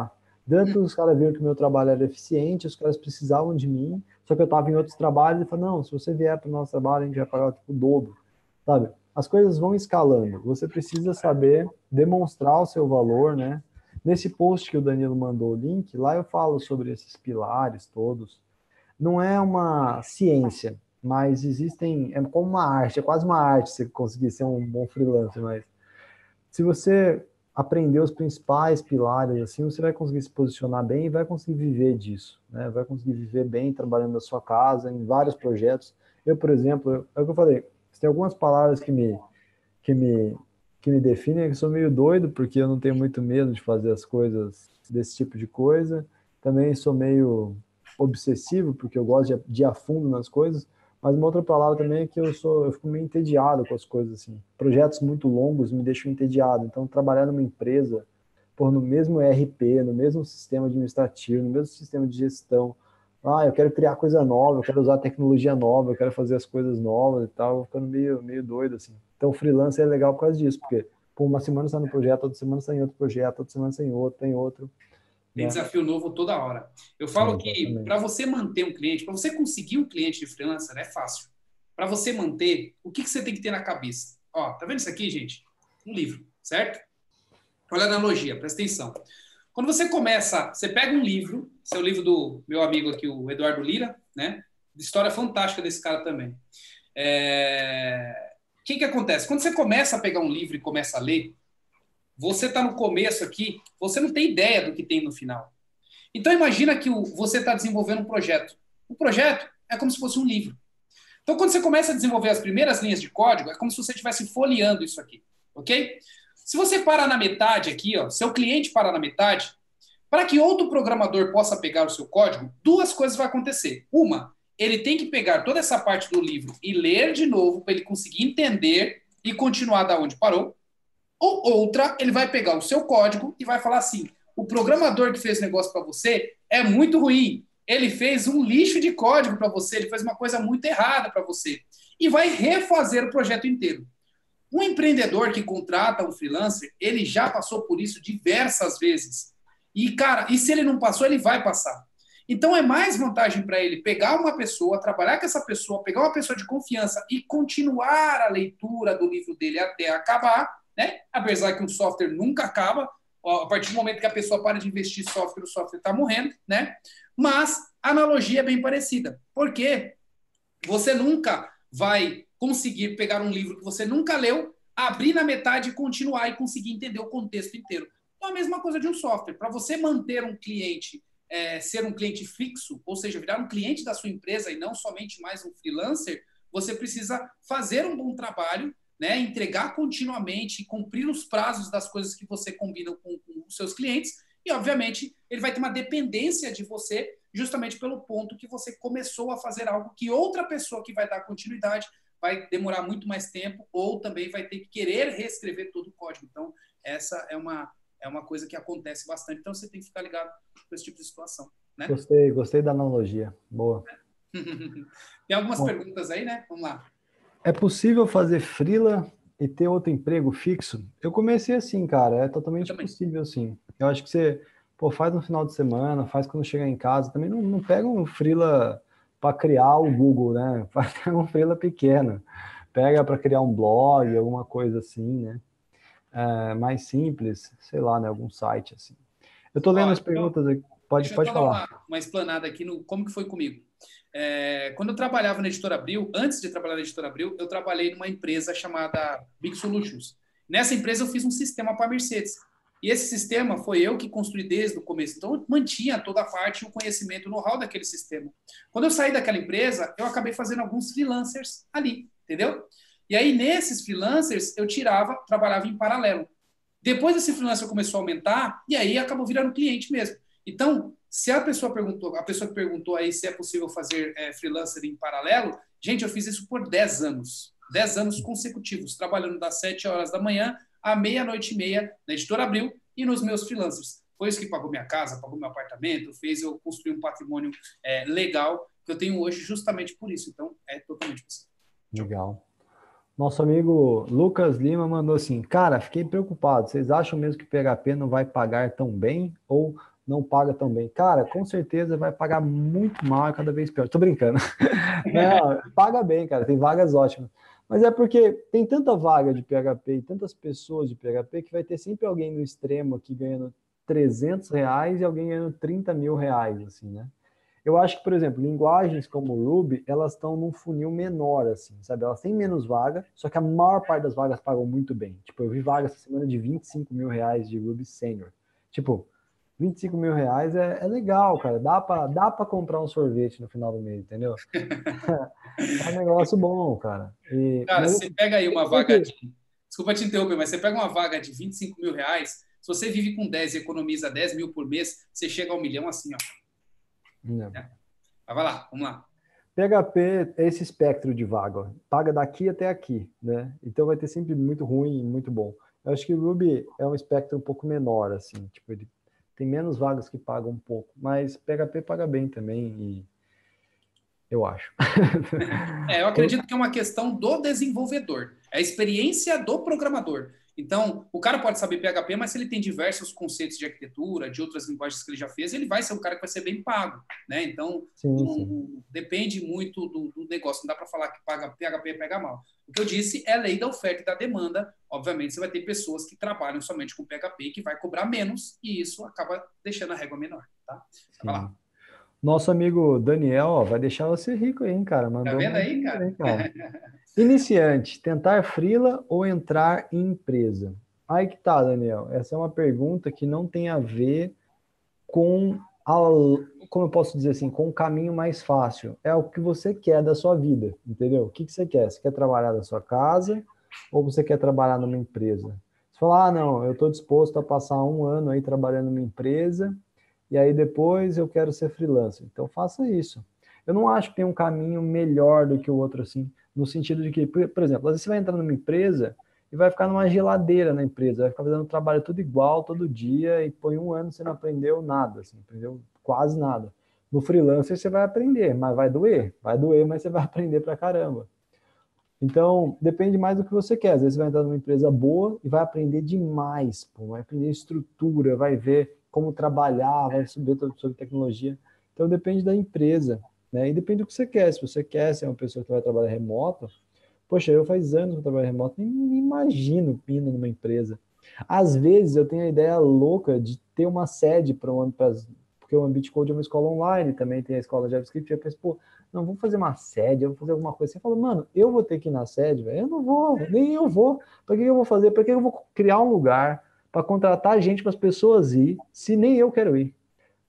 Tanto os caras viram que o meu trabalho era eficiente, os caras precisavam de mim, só que eu estava em outros trabalhos e falaram, não, se você vier para o nosso trabalho, a gente vai pagar tipo, o dobro, sabe? As coisas vão escalando, você precisa saber demonstrar o seu valor, né? Nesse post que o Danilo mandou o link, lá eu falo sobre esses pilares todos. Não é uma ciência, mas existem, é como uma arte, é quase uma arte você conseguir ser um bom freelancer, mas se você aprender os principais pilares, assim, você vai conseguir se posicionar bem e vai conseguir viver disso, né? Vai conseguir viver bem trabalhando na sua casa, em vários projetos. Eu, por exemplo, é o que eu falei, tem algumas palavras que me, que me, que me definem, que eu sou meio doido, porque eu não tenho muito medo de fazer as coisas desse tipo de coisa. Também sou meio obsessivo, porque eu gosto de, de ir a fundo nas coisas. Mas uma outra palavra também é que eu sou, eu fico meio entediado com as coisas assim. Projetos muito longos me deixam entediado. Então, trabalhar numa empresa, por no mesmo E R P, no mesmo sistema administrativo, no mesmo sistema de gestão. Ah, eu quero criar coisa nova, eu quero usar tecnologia nova, eu quero fazer as coisas novas e tal, eu vou ficando meio, meio doido assim. Então, freelance é legal por causa disso, porque por uma semana você está no projeto, outra semana você está em outro projeto, outra semana você está em outro, tem outro, Tem né? desafio novo toda hora. Eu É, falo que para exatamente. você manter um cliente, para você conseguir um cliente de freelancer, é fácil. Para você manter, o que, que você tem que ter na cabeça? Ó, tá vendo isso aqui, gente? Um livro, certo? Olha a analogia, presta atenção. Quando você começa, você pega um livro, esse é o livro do meu amigo aqui, o Eduardo Lira, né? História fantástica desse cara também. É... O que, que acontece? Quando você começa a pegar um livro e começa a ler, você está no começo aqui, você não tem ideia do que tem no final. Então imagina que o, você está desenvolvendo um projeto. O projeto é como se fosse um livro. Então quando você começa a desenvolver as primeiras linhas de código, é como se você estivesse folheando isso aqui, ok? Se você parar na metade aqui, ó, seu cliente parar na metade, para que outro programador possa pegar o seu código, duas coisas vão acontecer. Uma, ele tem que pegar toda essa parte do livro e ler de novo para ele conseguir entender e continuar da onde parou. Ou outra, ele vai pegar o seu código e vai falar assim: o programador que fez o negócio para você é muito ruim. Ele fez um lixo de código para você, ele fez uma coisa muito errada para você. E vai refazer o projeto inteiro. Um empreendedor que contrata um freelancer, ele já passou por isso diversas vezes. E, cara, e se ele não passou, ele vai passar. Então é mais vantagem para ele pegar uma pessoa, trabalhar com essa pessoa, pegar uma pessoa de confiança e continuar a leitura do livro dele até acabar, né? Apesar que um software nunca acaba, a partir do momento que a pessoa para de investir em software, o software está morrendo, né? Mas a analogia é bem parecida. Por quê? Você nunca vai conseguir pegar um livro que você nunca leu, abrir na metade e continuar e conseguir entender o contexto inteiro. Então, a mesma coisa de um software. Para você manter um cliente, é, ser um cliente fixo, ou seja, virar um cliente da sua empresa e não somente mais um freelancer, você precisa fazer um bom trabalho, né, entregar continuamente, cumprir os prazos das coisas que você combina com, com os seus clientes e, obviamente, ele vai ter uma dependência de você justamente pelo ponto que você começou a fazer algo que outra pessoa que vai dar continuidade vai demorar muito mais tempo ou também vai ter que querer reescrever todo o código. Então, essa é uma, é uma coisa que acontece bastante. Então, você tem que ficar ligado com esse tipo de situação, né? Gostei, gostei da analogia. Boa. Tem algumas Bom, perguntas aí, né? Vamos lá. é possível fazer freela e ter outro emprego fixo? Eu comecei assim, cara, é Eu totalmente também. possível, sim. Eu acho que você, pô, faz no final de semana, faz quando chegar em casa, também não, não pega um freela para criar o Google, né? Faz um freela pequeno. Pega para criar um blog, alguma coisa assim, né? É, mais simples, sei lá, né? Algum site assim. Eu tô Ó, lendo as deixa eu, perguntas aqui. Pode, deixa eu pode só dar falar. uma, uma explanada aqui no como que foi comigo. É, quando eu trabalhava na Editora Abril, antes de trabalhar na Editora Abril, eu trabalhei numa empresa chamada Big Solutions. Nessa empresa eu fiz um sistema para a Mercedes. E esse sistema foi eu que construí desde o começo. Então eu mantinha toda a parte, o conhecimento, o know-how daquele sistema. Quando eu saí daquela empresa, eu acabei fazendo alguns freelancers ali, entendeu? E aí nesses freelancers eu tirava, trabalhava em paralelo. Depois esse freelancer começou a aumentar e aí acabou virando cliente mesmo. Então, se a pessoa perguntou, a pessoa que perguntou aí se é possível fazer é, freelancer em paralelo, gente, eu fiz isso por dez anos. dez anos consecutivos, trabalhando das sete horas da manhã à meia-noite e meia na Editora Abril e nos meus freelancers. Foi isso que pagou minha casa, pagou meu apartamento, fez eu construir um patrimônio é, legal que eu tenho hoje justamente por isso. Então, é totalmente possível. Legal. Nosso amigo Lucas Lima mandou assim, cara, fiquei preocupado. Vocês acham mesmo que o P H P não vai pagar tão bem ou não paga tão bem. Cara, com certeza vai pagar muito mal e cada vez pior. Tô brincando. Não, paga bem, cara, tem vagas ótimas. Mas é porque tem tanta vaga de P H P e tantas pessoas de P H P que vai ter sempre alguém no extremo aqui ganhando trezentos reais e alguém ganhando trinta mil reais, assim, né? Eu acho que, por exemplo, linguagens como o Ruby, elas estão num funil menor, assim, sabe? Elas têm menos vaga, só que a maior parte das vagas pagam muito bem. Tipo, eu vi vaga essa semana de vinte e cinco mil reais de Ruby Senior. Tipo, vinte e cinco mil reais é, é legal, cara. Dá pra, dá pra comprar um sorvete no final do mês, entendeu? É um negócio bom, cara. E, Cara, mas você assim, pega aí tem uma que ver vaga que... de. Desculpa te interromper, mas você pega uma vaga de vinte e cinco mil reais, se você vive com dez e economiza dez mil por mês, você chega a um milhão assim, ó. Não. Né? Mas vai lá, vamos lá. P H P é esse espectro de vaga, ó. Paga daqui até aqui, né? Então vai ter sempre muito ruim e muito bom. Eu acho que o Ruby é um espectro um pouco menor, assim, tipo, ele tem menos vagas que pagam um pouco, mas P H P paga bem também, e eu acho. É, eu acredito que é uma questão do desenvolvedor, é a experiência do programador. Então, o cara pode saber P H P, mas se ele tem diversos conceitos de arquitetura, de outras linguagens que ele já fez, ele vai ser um cara que vai ser bem pago, né? Então, Sim, não, sim. não- depende muito do, do negócio. Não dá para falar que paga, P H P pega mal. O que eu disse é lei da oferta e da demanda. Obviamente, você vai ter pessoas que trabalham somente com P H P que vai cobrar menos e isso acaba deixando a régua menor, tá? Vai lá. Sim. Nosso amigo Daniel, ó, vai deixar você rico aí, hein, cara? Tá Mandou vendo mais aí, dinheiro, cara? hein, cara? Iniciante, tentar freela ou entrar em empresa? Aí que tá, Daniel. Essa é uma pergunta que não tem a ver com a, como eu posso dizer assim, com o caminho mais fácil. É o que você quer da sua vida, entendeu? O que, que você quer? Você quer trabalhar da sua casa ou você quer trabalhar numa empresa? Você fala, ah, não, eu estou disposto a passar um ano aí trabalhando numa empresa e aí depois eu quero ser freelancer. Então faça isso. Eu não acho que tem um caminho melhor do que o outro assim, no sentido de que, por exemplo, às vezes você vai entrar numa empresa e vai ficar numa geladeira na empresa, vai ficar fazendo trabalho tudo igual, todo dia, e põe um ano você não aprendeu nada, assim, aprendeu quase nada. No freelancer você vai aprender, mas vai doer, vai doer, mas você vai aprender pra caramba. Então, depende mais do que você quer. Às vezes você vai entrar numa empresa boa e vai aprender demais, pô, vai aprender estrutura, vai ver como trabalhar, vai saber sobre tecnologia. Então, depende da empresa, né? E depende do que você quer. Se você quer ser uma pessoa que vai trabalhar remoto, poxa, eu faz anos que eu trabalho remoto, nem me imagino indo numa empresa. Às vezes eu tenho a ideia louca de ter uma sede para um, porque o Ambit Code é uma escola online, também tem a escola JavaScript, eu penso, pô, não, vamos fazer uma sede, eu vou fazer alguma coisa. Você fala, mano, eu vou ter que ir na sede, velho, eu não vou, nem eu vou. Para que eu vou fazer? Para que eu vou criar um lugar para contratar gente para as pessoas ir, se nem eu quero ir?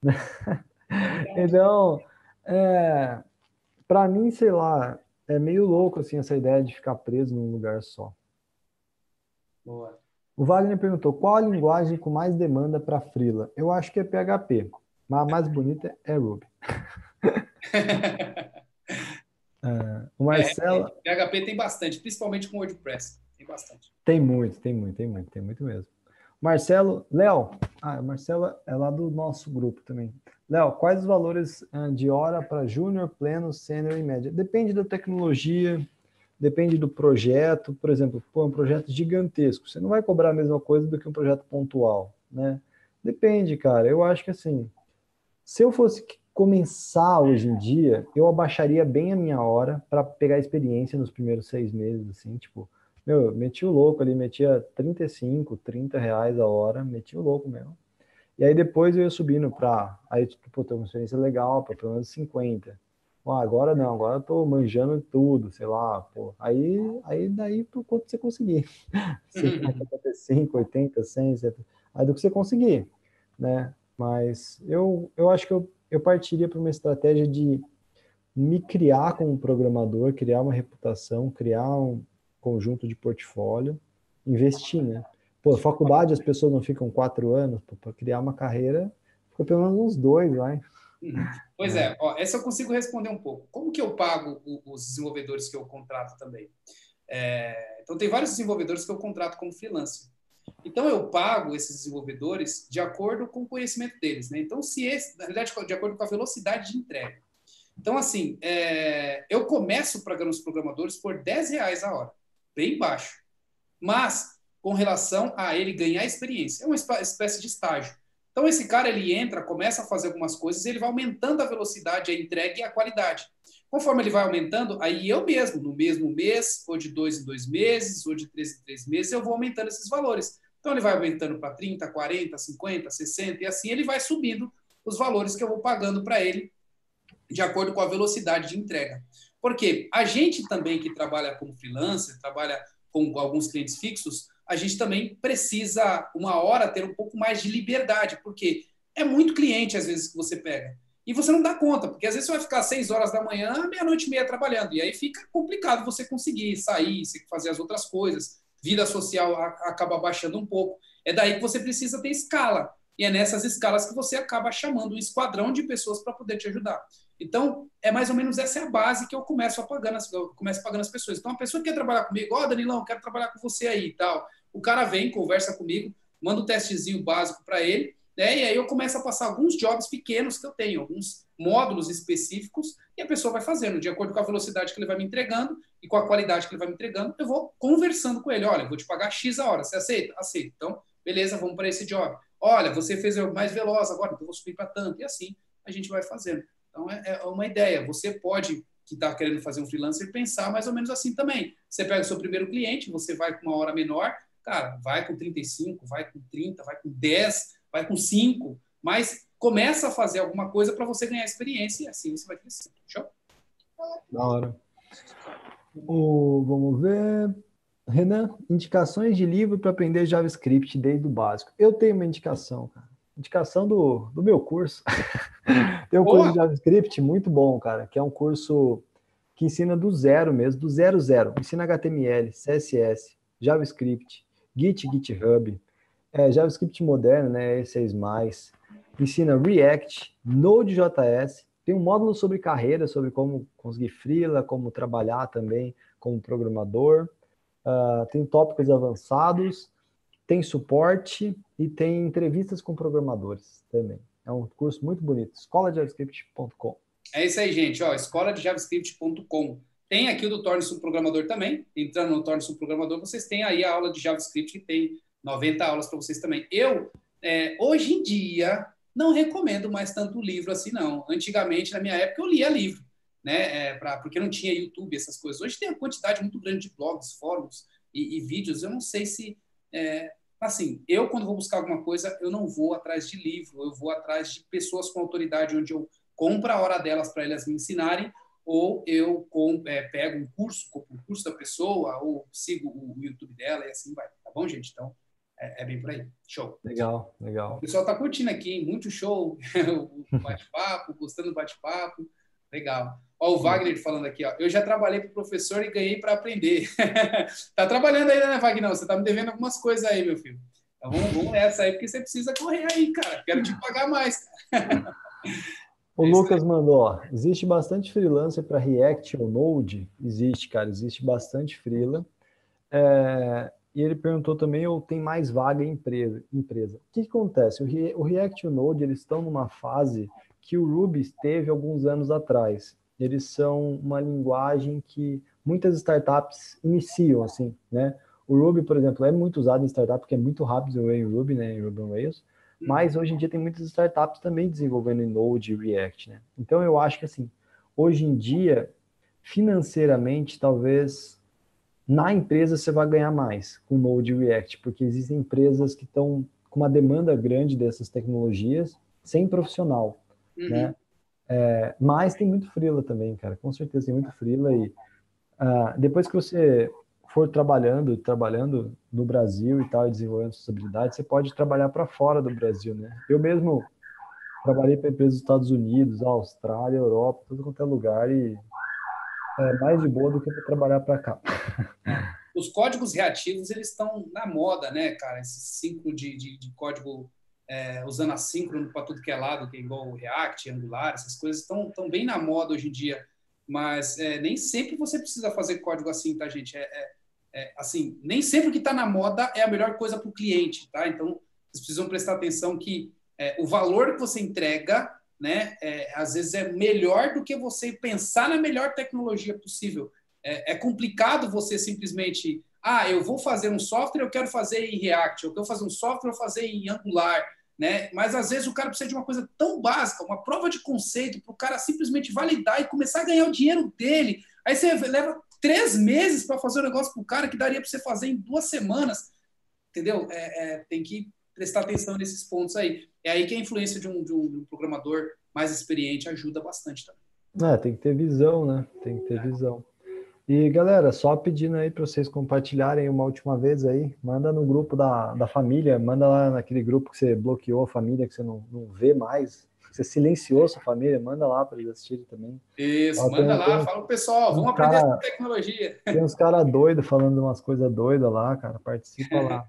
É verdade. Então, é, para mim, sei lá, é meio louco assim essa ideia de ficar preso num lugar só. Boa. O Wagner perguntou qual a linguagem com mais demanda para freela? Eu acho que é P H P, mas a mais bonita é Ruby. O É, Marcelo P H P tem bastante, principalmente com WordPress. Tem bastante. tem muito, tem muito, tem muito, tem muito mesmo. Marcelo, Léo, ah, Marcelo é lá do nosso grupo também. Léo, quais os valores ah, de hora para júnior, pleno, sênior e média? Depende da tecnologia, depende do projeto. Por exemplo, pô, um projeto gigantesco, você não vai cobrar a mesma coisa do que um projeto pontual, né? Depende, cara. Eu acho que assim, se eu fosse começar hoje em dia, eu abaixaria bem a minha hora para pegar experiência nos primeiros seis meses, assim, tipo, meu, eu meti o louco ali, metia trinta e cinco, trinta reais a hora, meti o louco mesmo. E aí depois eu ia subindo para, aí, tipo, pô, ter uma experiência legal, para pelo menos cinquenta. Pô, agora não, agora eu tô manjando tudo, sei lá, pô. Aí, aí daí por quanto você conseguir. cinquenta, setenta e cinco, oitenta, cem, setenta. Aí do que você conseguir, né? Mas eu, eu acho que eu, eu partiria para uma estratégia de me criar como programador, criar uma reputação, criar um conjunto de portfólio, investir, né? Pô, faculdade as pessoas não ficam quatro anos, para criar uma carreira, fica pelo menos uns dois, vai. Uhum. Pois é, ó, essa eu consigo responder um pouco. Como que eu pago o, os desenvolvedores que eu contrato também? É, então, tem vários desenvolvedores que eu contrato como freelancer. Então, eu pago esses desenvolvedores de acordo com o conhecimento deles, né? Então, se esse, na verdade, de acordo com a velocidade de entrega. Então, assim, é, eu começo pagando os programadores por dez reais a hora, bem baixo. Mas, com relação a ele ganhar experiência, é uma espécie de estágio. Então, esse cara, ele entra, começa a fazer algumas coisas, ele vai aumentando a velocidade, a entrega e a qualidade. Conforme ele vai aumentando, aí eu mesmo, no mesmo mês, ou de dois em dois meses, ou de três em três meses, eu vou aumentando esses valores. Então, ele vai aumentando para trinta, quarenta, cinquenta, sessenta, e assim ele vai subindo os valores que eu vou pagando para ele, de acordo com a velocidade de entrega. Porque a gente também que trabalha como freelancer, trabalha com alguns clientes fixos, a gente também precisa, uma hora, ter um pouco mais de liberdade, porque é muito cliente, às vezes, que você pega. E você não dá conta, porque às vezes você vai ficar seis horas da manhã, meia-noite e meia trabalhando, e aí fica complicado você conseguir sair, você fazer as outras coisas, vida social acaba baixando um pouco. É daí que você precisa ter escala, e é nessas escalas que você acaba chamando um esquadrão de pessoas para poder te ajudar. Então, é mais ou menos essa é a base que eu começo a pagando as, eu começo pagando as pessoas. Então, a pessoa que quer trabalhar comigo, ó, oh, Danilão, quero trabalhar com você aí e tal. O cara vem, conversa comigo, manda um testezinho básico para ele, né? E aí eu começo a passar alguns jobs pequenos que eu tenho, alguns módulos específicos, e a pessoa vai fazendo, de acordo com a velocidade que ele vai me entregando e com a qualidade que ele vai me entregando, eu vou conversando com ele. Olha, eu vou te pagar X a hora, você aceita? Aceita. Então, beleza, vamos para esse job. Olha, você fez mais veloz agora, então eu vou subir para tanto. E assim a gente vai fazendo. Então, é, é uma ideia. Você pode, que está querendo fazer um freelancer, pensar mais ou menos assim também. Você pega o seu primeiro cliente, você vai com uma hora menor, cara, vai com trinta e cinco, vai com trinta, vai com dez, vai com cinco, mas começa a fazer alguma coisa para você ganhar experiência e assim você vai crescer. Show? Da hora. O, vamos ver. Renan, indicações de livro para aprender JavaScript desde o básico. Eu tenho uma indicação, cara. Indicação do, do meu curso. Tem um Boa. curso de JavaScript muito bom, cara, que é um curso que ensina do zero mesmo, do zero, zero. Ensina H T M L, C S S, JavaScript, Git, GitHub, é, JavaScript moderno, né, E seis mais. Ensina React, Node.js. Tem um módulo sobre carreira, sobre como conseguir freela, como trabalhar também como programador. Uh, tem tópicos avançados, tem suporte e tem entrevistas com programadores também. É um curso muito bonito, escola de javascript ponto com. É isso aí, gente. Ó, escola de javascript ponto com. Tem aqui o do Torne-se um Programador também. Entrando no Torne-se um Programador, vocês têm aí a aula de JavaScript, que tem noventa aulas para vocês também. Eu, é, hoje em dia, não recomendo mais tanto livro assim, não. Antigamente, na minha época, eu lia livro, né? É, pra, porque não tinha YouTube, essas coisas. Hoje tem uma quantidade muito grande de blogs, fóruns e, e vídeos. Eu não sei se... É, assim, eu, quando vou buscar alguma coisa, eu não vou atrás de livro, eu vou atrás de pessoas com autoridade, onde eu compro a hora delas para elas me ensinarem, ou eu com, é, pego um curso, compro um curso da pessoa, ou sigo o YouTube dela e assim vai. Tá bom, gente? Então, é, é bem por aí. Show. Legal, legal. O pessoal tá curtindo aqui, hein? Muito show, o bate-papo, gostando do bate-papo. Legal. Ó, o Wagner falando aqui, ó. Eu já trabalhei para professor e ganhei para aprender. Tá trabalhando ainda, né, Wagner? Você tá me devendo algumas coisas aí, meu filho. Então vamos, vamos nessa aí, porque você precisa correr aí, cara. Quero te pagar mais, cara. O é Lucas mandou, ó, existe bastante freelancer para React ou Node? Existe, cara, existe bastante freela. É, e ele perguntou também, ou tem mais vaga em empresa? empresa. O que, que acontece? O, Re, o React e o Node, eles estão numa fase que o Ruby esteve alguns anos atrás. Eles são uma linguagem que muitas startups iniciam, assim, né? O Ruby, por exemplo, é muito usado em startup, porque é muito rápido em Ruby, né, em Ruby on Rails, mas hoje em dia tem muitas startups também desenvolvendo em Node e React, né? Então eu acho que, assim, hoje em dia, financeiramente, talvez, na empresa você vai ganhar mais com Node e React, porque existem empresas que estão com uma demanda grande dessas tecnologias, sem profissional, uhum. né? É, mas tem muito freela também, cara, com certeza tem muito freela e uh, depois que você for trabalhando, trabalhando no Brasil e tal, e desenvolvendo suas habilidades, você pode trabalhar para fora do Brasil, né? Eu mesmo trabalhei para empresas dos Estados Unidos, Austrália, Europa, tudo quanto é lugar, e é mais de boa do que para trabalhar para cá. Os códigos reativos, eles estão na moda, né, cara? Esse ciclo de, de, de código é, usando assíncrono para tudo que é lado, que é igual o React, Angular, essas coisas estão, estão bem na moda hoje em dia. Mas é, nem sempre você precisa fazer código assim, tá, gente? É, é, é, assim, nem sempre o que está na moda é a melhor coisa para o cliente, tá? Então, vocês precisam prestar atenção que é, o valor que você entrega, né, é, às vezes é melhor do que você pensar na melhor tecnologia possível. É, é complicado você simplesmente, ah, eu vou fazer um software, eu quero fazer em React, eu quero fazer um software, eu vou fazer em Angular. né? Mas às vezes o cara precisa de uma coisa tão básica, uma prova de conceito, para o cara simplesmente validar e começar a ganhar o dinheiro dele. Aí você leva três meses para fazer um negócio para o cara que daria para você fazer em duas semanas, entendeu? É, é, tem que prestar atenção nesses pontos aí. É aí que a influência de um, de um, de um programador mais experiente ajuda bastante também. É, tem que ter visão, né? Tem que ter É. visão. E, galera, só pedindo aí para vocês compartilharem uma última vez aí, manda no grupo da, da família, manda lá naquele grupo que você bloqueou a família, que você não, não vê mais, que você silenciou sua família, manda lá para eles assistirem também. Isso, Ó, manda tem, tem lá, uns, fala, pessoal, tem vamos uns aprender cara, essa tecnologia. tem uns cara doidos falando umas coisas doidas lá, cara, participa lá.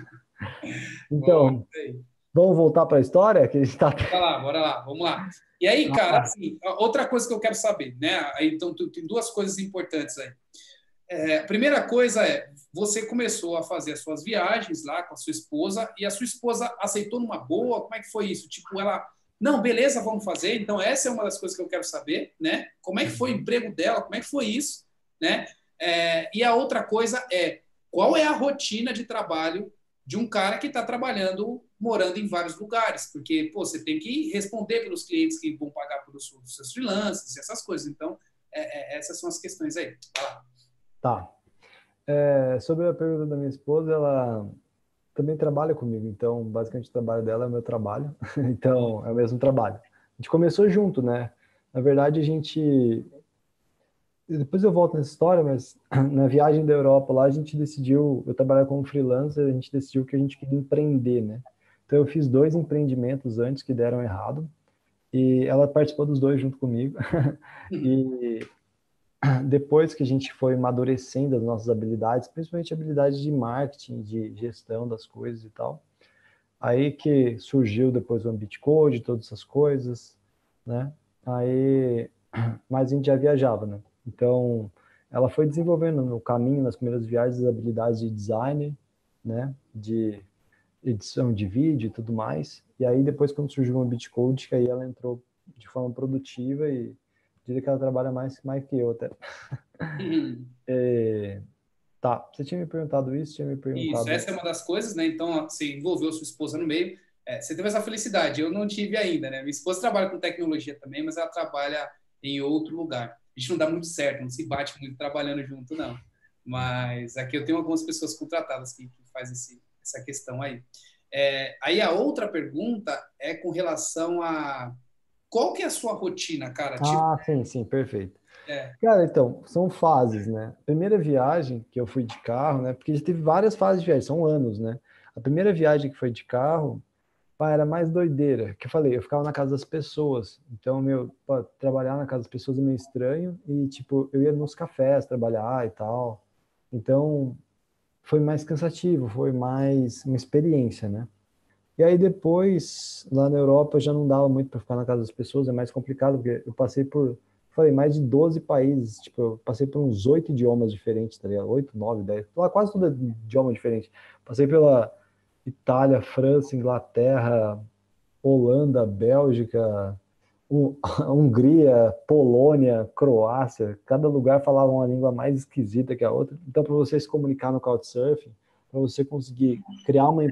Boa, Então, isso aí. vamos voltar para a história que a gente tá... Bora lá, bora lá, vamos lá. E aí, cara, assim, outra coisa que eu quero saber, né? Aí, então, tem duas coisas importantes aí. É, a primeira coisa é, você começou a fazer as suas viagens lá com a sua esposa e a sua esposa aceitou numa boa? Como é que foi isso? Tipo, ela, não, beleza, vamos fazer. Então, essa é uma das coisas que eu quero saber, né? Como é que foi o emprego dela? Como é que foi isso, né? É, e a outra coisa é, qual é a rotina de trabalho de um cara que está trabalhando, morando em vários lugares? Porque, pô, você tem que responder pelos clientes que vão pagar pelos seus freelancers, essas coisas. Então, é, é, essas são as questões aí. Vai lá. Tá. É, sobre a pergunta da minha esposa, ela também trabalha comigo, então basicamente o trabalho dela é o meu trabalho, então é o mesmo trabalho. A gente começou junto, né? Na verdade, a gente... Depois eu volto nessa história, mas na viagem da Europa lá, a gente decidiu, eu trabalhava como freelancer, a gente decidiu que a gente queria empreender, né? Então eu fiz dois empreendimentos antes que deram errado, e ela participou dos dois junto comigo. E depois que a gente foi amadurecendo as nossas habilidades, principalmente habilidades de marketing, de gestão das coisas e tal, aí que surgiu depois o Ambitcode, todas essas coisas, né? Aí, mas a gente já viajava, né? Então, ela foi desenvolvendo no caminho, nas primeiras viagens, as habilidades de design, né? De edição de vídeo e tudo mais. E aí, depois, quando surgiu o Ambitcode, que aí ela entrou de forma produtiva e diria que ela trabalha mais, mais que eu até. É, tá, você tinha me perguntado isso, tinha me Isso, perguntado... essa é uma das coisas, né? Então, você envolveu sua esposa no meio. É, você teve essa felicidade, eu não tive ainda, né? Minha esposa trabalha com tecnologia também, mas ela trabalha em outro lugar. A gente não dá muito certo, não se bate muito trabalhando junto, não. Mas aqui eu tenho algumas pessoas contratadas que, que fazem esse, essa questão aí. É, aí a outra pergunta é com relação a qual que é a sua rotina, cara? Tipo, Ah, sim, sim, perfeito. é, Cara, então, são fases, né? A primeira viagem que eu fui de carro, né? Porque já teve várias fases de viagem, são anos, né? A primeira viagem que foi de carro, pá, era mais doideira. Que eu falei, eu ficava na casa das pessoas. Então, meu, pá, trabalhar na casa das pessoas é meio estranho. E, tipo, eu ia nos cafés trabalhar e tal. Então, foi mais cansativo, foi mais uma experiência, né? E aí depois, lá na Europa, já não dava muito para ficar na casa das pessoas, é mais complicado, porque eu passei por, falei, mais de doze países, tipo, eu passei por uns oito idiomas diferentes, tá ligado? Oito, nove, dez, lá quase tudo é idioma diferente. Passei pela Itália, França, Inglaterra, Holanda, Bélgica, Hun- Hungria, Polônia, Croácia, cada lugar falava uma língua mais esquisita que a outra. Então, para você se comunicar no Couchsurfing, para você conseguir criar uma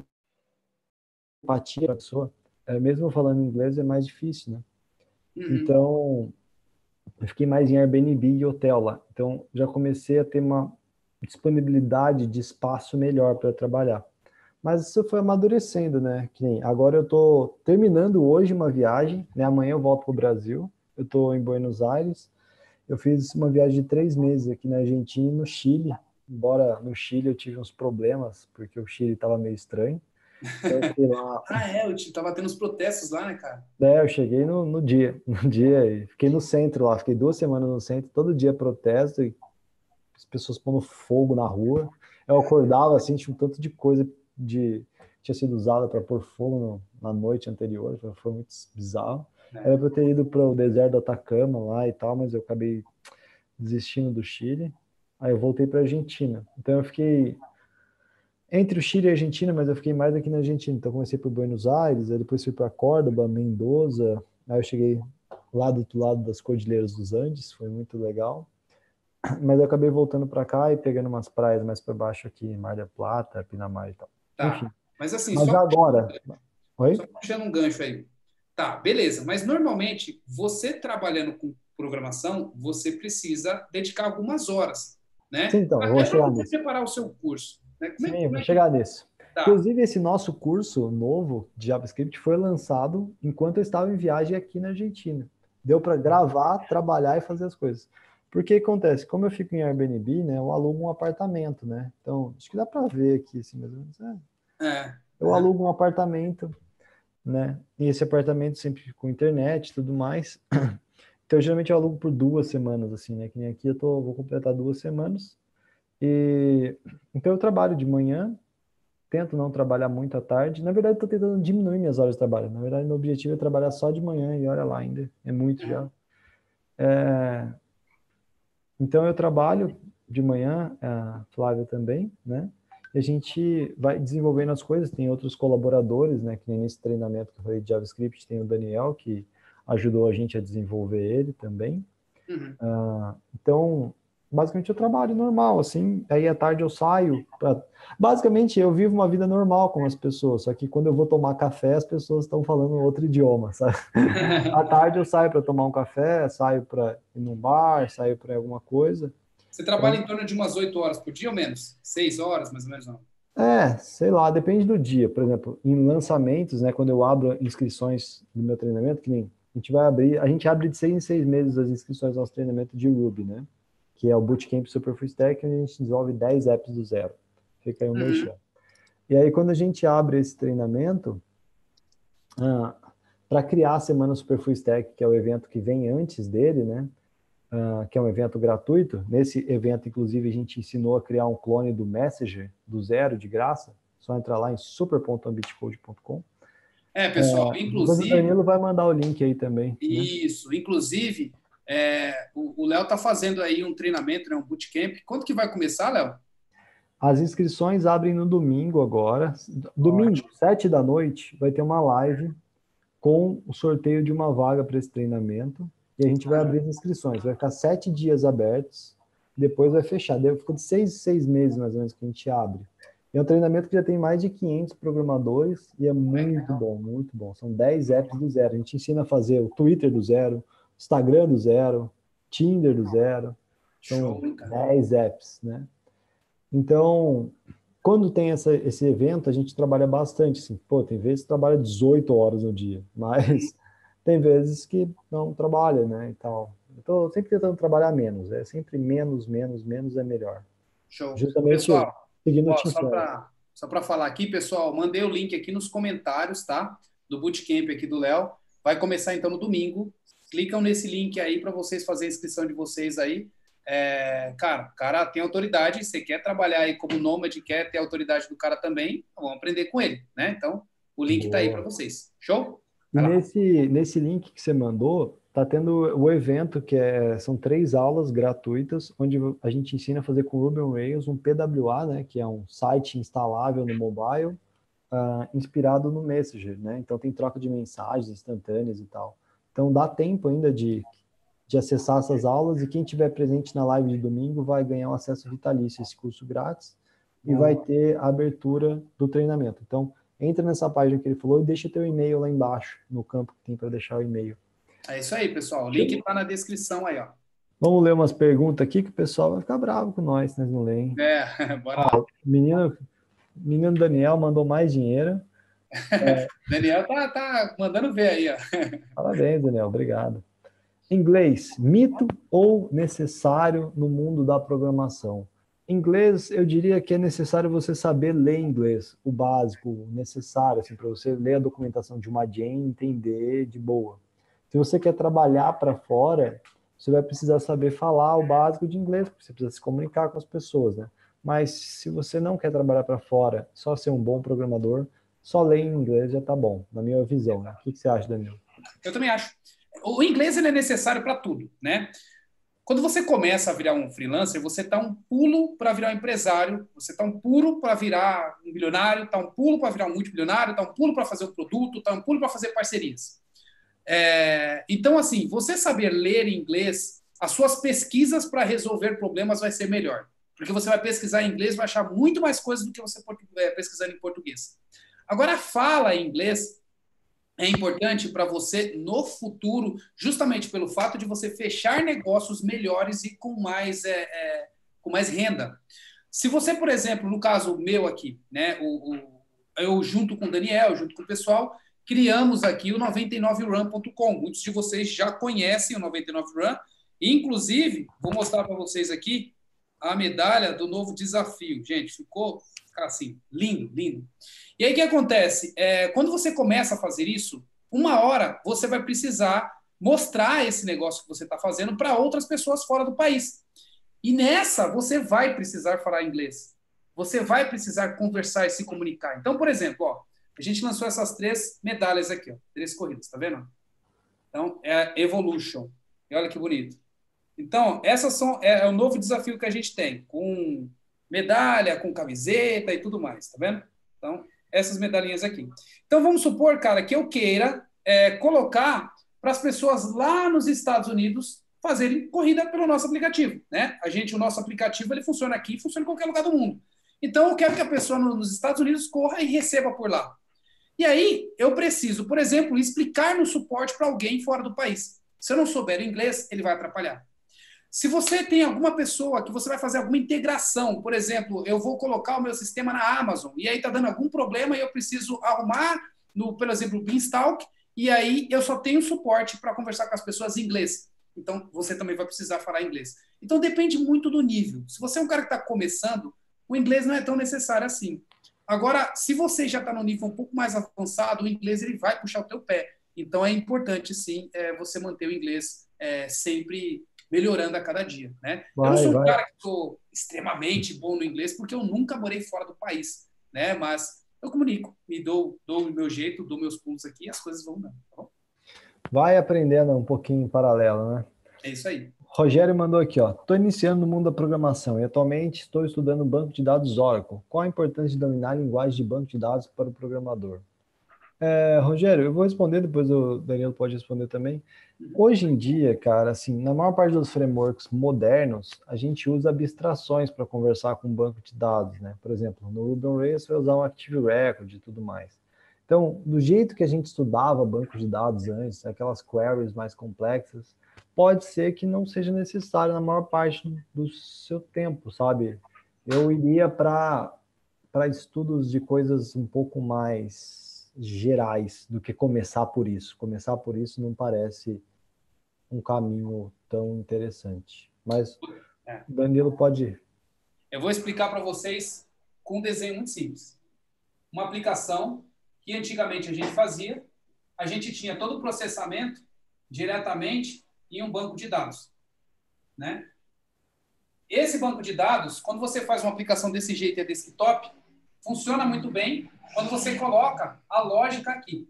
empatia para a pessoa, é, mesmo falando inglês, é mais difícil, né? uhum, Então, eu fiquei mais em Airbnb e hotel lá. Então, já comecei a ter uma disponibilidade de espaço melhor para trabalhar. Mas isso foi amadurecendo, né? Que nem agora eu estou terminando hoje uma viagem, né? Amanhã eu volto para o Brasil. Eu estou em Buenos Aires. Eu fiz uma viagem de três meses aqui na Argentina e no Chile. Embora no Chile eu tive uns problemas, porque o Chile estava meio estranho. Então, eu fiquei lá. ah, é, eu t- tava tendo uns protestos lá, né, cara? É, eu cheguei no, no dia, no dia e fiquei no centro lá, fiquei duas semanas no centro, todo dia protesto e as pessoas pondo fogo na rua. Eu acordava assim, tinha um tanto de coisa de tinha sido usada para pôr fogo no, na noite anterior, foi, foi muito bizarro. Era É. para eu ter ido para o deserto do Atacama lá e tal, mas eu acabei desistindo do Chile. Aí eu voltei para Argentina. Então eu fiquei entre o Chile e a Argentina, mas eu fiquei mais aqui na Argentina. Então, comecei por Buenos Aires, aí depois fui para Córdoba, Mendoza, aí eu cheguei lá do outro lado das Cordilheiras dos Andes, foi muito legal. Mas eu acabei voltando para cá e pegando umas praias mais para baixo aqui, Mar del Plata, Pinamar e tal. Tá. Enfim, Mas assim, mas só agora, Oi? Só puxando um gancho aí. Tá, beleza. Mas normalmente, você trabalhando com programação, você precisa dedicar algumas horas, Sim, né? então, eu vou Até para chegar você nisso. preparar o seu curso. Né? Como é, Sim, eu como vou é que chegar nisso. tá? Inclusive, esse nosso curso novo de JavaScript foi lançado enquanto eu estava em viagem aqui na Argentina. Deu para gravar, trabalhar e fazer as coisas. Porque acontece, como eu fico em Airbnb, né, eu alugo um apartamento, né? Então, acho que dá para ver aqui, assim, mais ou menos. É, É, eu alugo um apartamento, né? E esse apartamento sempre com internet e tudo mais. Então, geralmente eu alugo por duas semanas, assim, né? Que nem aqui eu tô, vou completar duas semanas. E então eu trabalho de manhã, tento não trabalhar muito à tarde. Na verdade, estou tentando diminuir minhas horas de trabalho. Na verdade, meu objetivo é trabalhar só de manhã e olha lá ainda, é muito já. Então eu trabalho de manhã, a Flávia também, né? E a gente vai desenvolvendo as coisas, tem outros colaboradores, né? Que nem nesse treinamento que eu falei de JavaScript, tem o Daniel, que ajudou a gente a desenvolver ele também. uhum. Ah, então, basicamente eu trabalho normal, assim, aí à tarde eu saio. Pra... Basicamente eu vivo uma vida normal com as pessoas, só que quando eu vou tomar café, as pessoas estão falando outro idioma, sabe? À tarde eu saio para tomar um café, saio para ir num bar, saio para alguma coisa. Você trabalha Então, em torno de umas oito horas por dia ou menos? Seis horas, mais ou menos, não? é, sei lá, depende do dia. Por exemplo, em lançamentos, né, quando eu abro inscrições do meu treinamento, que nem a gente vai abrir, a gente abre de seis em seis meses as inscrições ao nosso treinamento de Ruby, né? Que é o Bootcamp Super Full Stack, onde a gente desenvolve dez apps do zero. Fica aí um Uhum. merchan. E aí, quando a gente abre esse treinamento, ah, para criar a Semana Super Full Stack, que é o evento que vem antes dele, né? Ah, que é um evento gratuito. Nesse evento, inclusive, a gente ensinou a criar um clone do Messenger do zero, de graça. Só entrar lá em super ponto ambitcode ponto com. É, pessoal, Depois o inclusive, Danilo vai mandar o link aí também, né? isso, inclusive, é, o Léo está fazendo aí um treinamento, né, um bootcamp. Quando que vai começar, Léo? As inscrições abrem no domingo agora. Domingo, Ótimo. sete da noite, vai ter uma live com o sorteio de uma vaga para esse treinamento. E a gente vai abrir as inscrições. Vai ficar sete dias abertos, depois vai fechar. Ficou de seis, seis meses mais ou menos que a gente abre. É um treinamento que já tem mais de quinhentos programadores e é muito bom, muito bom. São dez apps do zero. A gente ensina a fazer o Twitter do zero, Instagram do zero, Tinder do zero. São Show, hein, cara? dez apps, né? Então, quando tem essa, esse evento, a gente trabalha bastante. Assim, pô, tem vezes que trabalha dezoito horas no dia, mas tem vezes que não trabalha, né? E tal. Eu tô sempre tentando trabalhar menos. É sempre menos, menos, menos é melhor. Show. Justamente Pessoal, seguindo o ó, Team só Plan. para só para falar aqui, pessoal, mandei o link aqui nos comentários, tá? Do bootcamp aqui do Léo. Vai começar então no domingo. Clicam nesse link aí para vocês fazerem a inscrição de vocês aí. É, cara, o cara tem autoridade. Você quer trabalhar aí como nômade, quer ter autoridade do cara também, vamos aprender com ele, né? Então, o link tá aí para Boa. vocês. Show? E Vai lá. nesse, nesse link que você mandou, tá tendo o evento que é, são três aulas gratuitas, onde a gente ensina a fazer com Ruby on Rails um P W A, né, que é um site instalável no mobile, uh, inspirado no Messenger, né? Então tem troca de mensagens instantâneas e tal. Então dá tempo ainda de, de acessar essas aulas e quem tiver presente na live de domingo vai ganhar um acesso vitalício a esse curso grátis e vai Boa. ter a abertura do treinamento. Então entra nessa página que ele falou e deixa teu e-mail lá embaixo, no campo que tem para deixar o e-mail. É isso aí, pessoal. O link tá na descrição aí, ó. Vamos ler umas perguntas aqui que o pessoal vai ficar bravo com nós, né? Não leem. É, bora Ó, lá. o menino, menino Daniel mandou mais dinheiro. Daniel tá, tá mandando ver aí, ó. Parabéns, Daniel, obrigado. Inglês, mito ou necessário no mundo da programação? Inglês, eu diria que é necessário você saber ler inglês, o básico, o necessário, assim, para você ler a documentação de uma Jane e entender de boa. Se você quer trabalhar para fora, você vai precisar saber falar o básico de inglês, porque você precisa se comunicar com as pessoas, né? Mas se você não quer trabalhar para fora, só ser um bom programador, só ler em inglês já tá bom, na minha visão, né? O que você acha, Danilo? Eu também acho. O inglês ele é necessário para tudo, né? Quando você começa a virar um freelancer, você está um pulo para virar um empresário, você está um pulo para virar um bilionário, está um pulo para virar um multibilionário, está um pulo para fazer um produto, está um pulo para fazer parcerias. É, então, assim, você saber ler inglês, as suas pesquisas para resolver problemas vai ser melhor. Porque você vai pesquisar em inglês, vai achar muito mais coisas do que você pesquisando em português. Agora, a fala em inglês é importante para você no futuro, justamente pelo fato de você fechar negócios melhores e com mais, é, é, com mais renda. Se você, por exemplo, no caso meu aqui, né, o, o, eu junto com o Daniel, junto com o pessoal, criamos aqui o noventa e nove run ponto com. Muitos de vocês já conhecem o noventa e nove run. Inclusive, vou mostrar para vocês aqui a medalha do novo desafio. Gente, ficou assim, lindo, lindo. E aí o que acontece? É, quando você começa a fazer isso, uma hora você vai precisar mostrar esse negócio que você está fazendo para outras pessoas fora do país. E nessa, você vai precisar falar inglês. Você vai precisar conversar e se comunicar. Então, por exemplo, ó, a gente lançou essas três medalhas aqui, ó, três corridas, tá vendo? Então, é a Evolution. E olha que bonito. Então, essas são, é, é o novo desafio que a gente tem, com medalha, com camiseta e tudo mais, tá vendo? Então, essas medalhinhas aqui. Então, vamos supor, cara, que eu queira é, colocar para as pessoas lá nos Estados Unidos fazerem corrida pelo nosso aplicativo, né? A gente, o nosso aplicativo, ele funciona aqui, funciona em qualquer lugar do mundo. Então, eu quero que a pessoa nos Estados Unidos corra e receba por lá. E aí, eu preciso, por exemplo, explicar no suporte para alguém fora do país. Se eu não souber inglês, ele vai atrapalhar. Se você tem alguma pessoa que você vai fazer alguma integração, por exemplo, eu vou colocar o meu sistema na Amazon e aí está dando algum problema e eu preciso arrumar, no, por exemplo, o Beanstalk, e aí eu só tenho suporte para conversar com as pessoas em inglês. Então, você também vai precisar falar inglês. Então, depende muito do nível. Se você é um cara que está começando, o inglês não é tão necessário assim. Agora, se você já está no nível um pouco mais avançado, o inglês ele vai puxar o teu pé. Então, é importante, sim, é, você manter o inglês é, sempre melhorando a cada dia, né? Vai, eu não sou um vai. cara que sou extremamente bom no inglês, porque eu nunca morei fora do país, né? Mas eu comunico, me dou, dou o meu jeito, dou meus pulos aqui e as coisas vão dando, tá bom? Vai aprendendo um pouquinho em paralelo, né? É isso aí. Rogério mandou aqui, ó. Estou iniciando no mundo da programação e atualmente estou estudando banco de dados Oracle. Qual a importância de dominar a linguagem de banco de dados para o programador? É, Rogério, eu vou responder, depois o Danilo pode responder também. Hoje em dia, cara, assim, na maior parte dos frameworks modernos, a gente usa abstrações para conversar com um banco de dados, né? Por exemplo, no Ruby on Rails você vai usar um Active Record e tudo mais. Então, do jeito que a gente estudava banco de dados antes, aquelas queries mais complexas, pode ser que não seja necessário na maior parte do seu tempo, sabe? Eu iria para para estudos de coisas um pouco mais gerais do que começar por isso. Começar por isso não parece um caminho tão interessante. Mas é. Danilo pode ir. Eu vou explicar para vocês com um desenho muito simples. Uma aplicação que antigamente a gente fazia, a gente tinha todo o processamento diretamente em um banco de dados, né? Esse banco de dados, quando você faz uma aplicação desse jeito e é desktop, funciona muito bem quando você coloca a lógica aqui,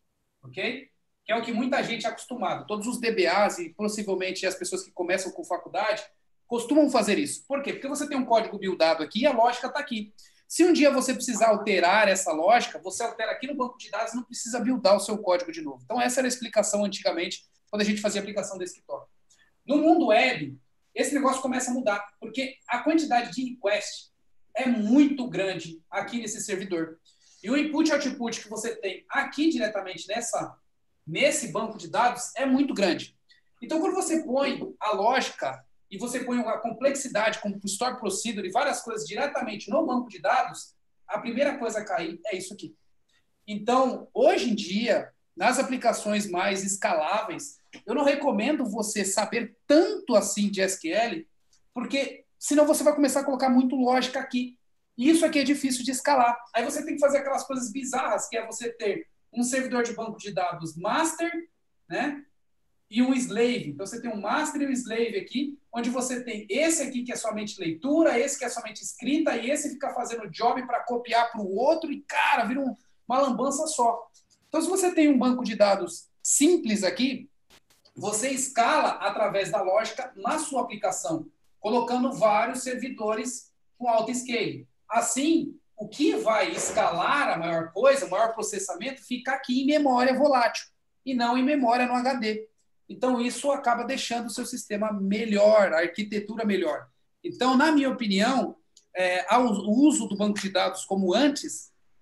ok? Que é o que muita gente é acostumado. Todos os D B As e possivelmente as pessoas que começam com faculdade costumam fazer isso. Por quê? Porque você tem um código buildado aqui e a lógica está aqui. Se um dia você precisar alterar essa lógica, você altera aqui no banco de dados e não precisa buildar o seu código de novo. Então, essa era a explicação antigamente, quando a gente fazia aplicação desktop. No mundo web, esse negócio começa a mudar, porque a quantidade de request é muito grande aqui nesse servidor. E o input e output que você tem aqui diretamente nessa, nesse banco de dados é muito grande. Então, quando você põe a lógica e você põe a complexidade, como o Store Procedure e várias coisas diretamente no banco de dados, a primeira coisa a cair é isso aqui. Então, hoje em dia, nas aplicações mais escaláveis, eu não recomendo você saber tanto assim de S Q L, porque senão você vai começar a colocar muito lógica aqui. E isso aqui é difícil de escalar. Aí você tem que fazer aquelas coisas bizarras, que é você ter um servidor de banco de dados master, né? E um slave. Então, você tem um master e um slave aqui, onde você tem esse aqui que é somente leitura, esse que é somente escrita, e esse fica fazendo job para copiar para o outro, e, cara, vira um, uma lambança só. Então, se você tem um banco de dados simples aqui, você escala através da lógica na sua aplicação, colocando vários servidores com auto-scaling. Assim, o que vai escalar a maior coisa, o maior processamento, fica aqui em memória volátil, e não em memória no H D. Então, isso acaba deixando o seu sistema melhor, a arquitetura melhor. Então, na minha opinião, é, o uso do banco de dados como antes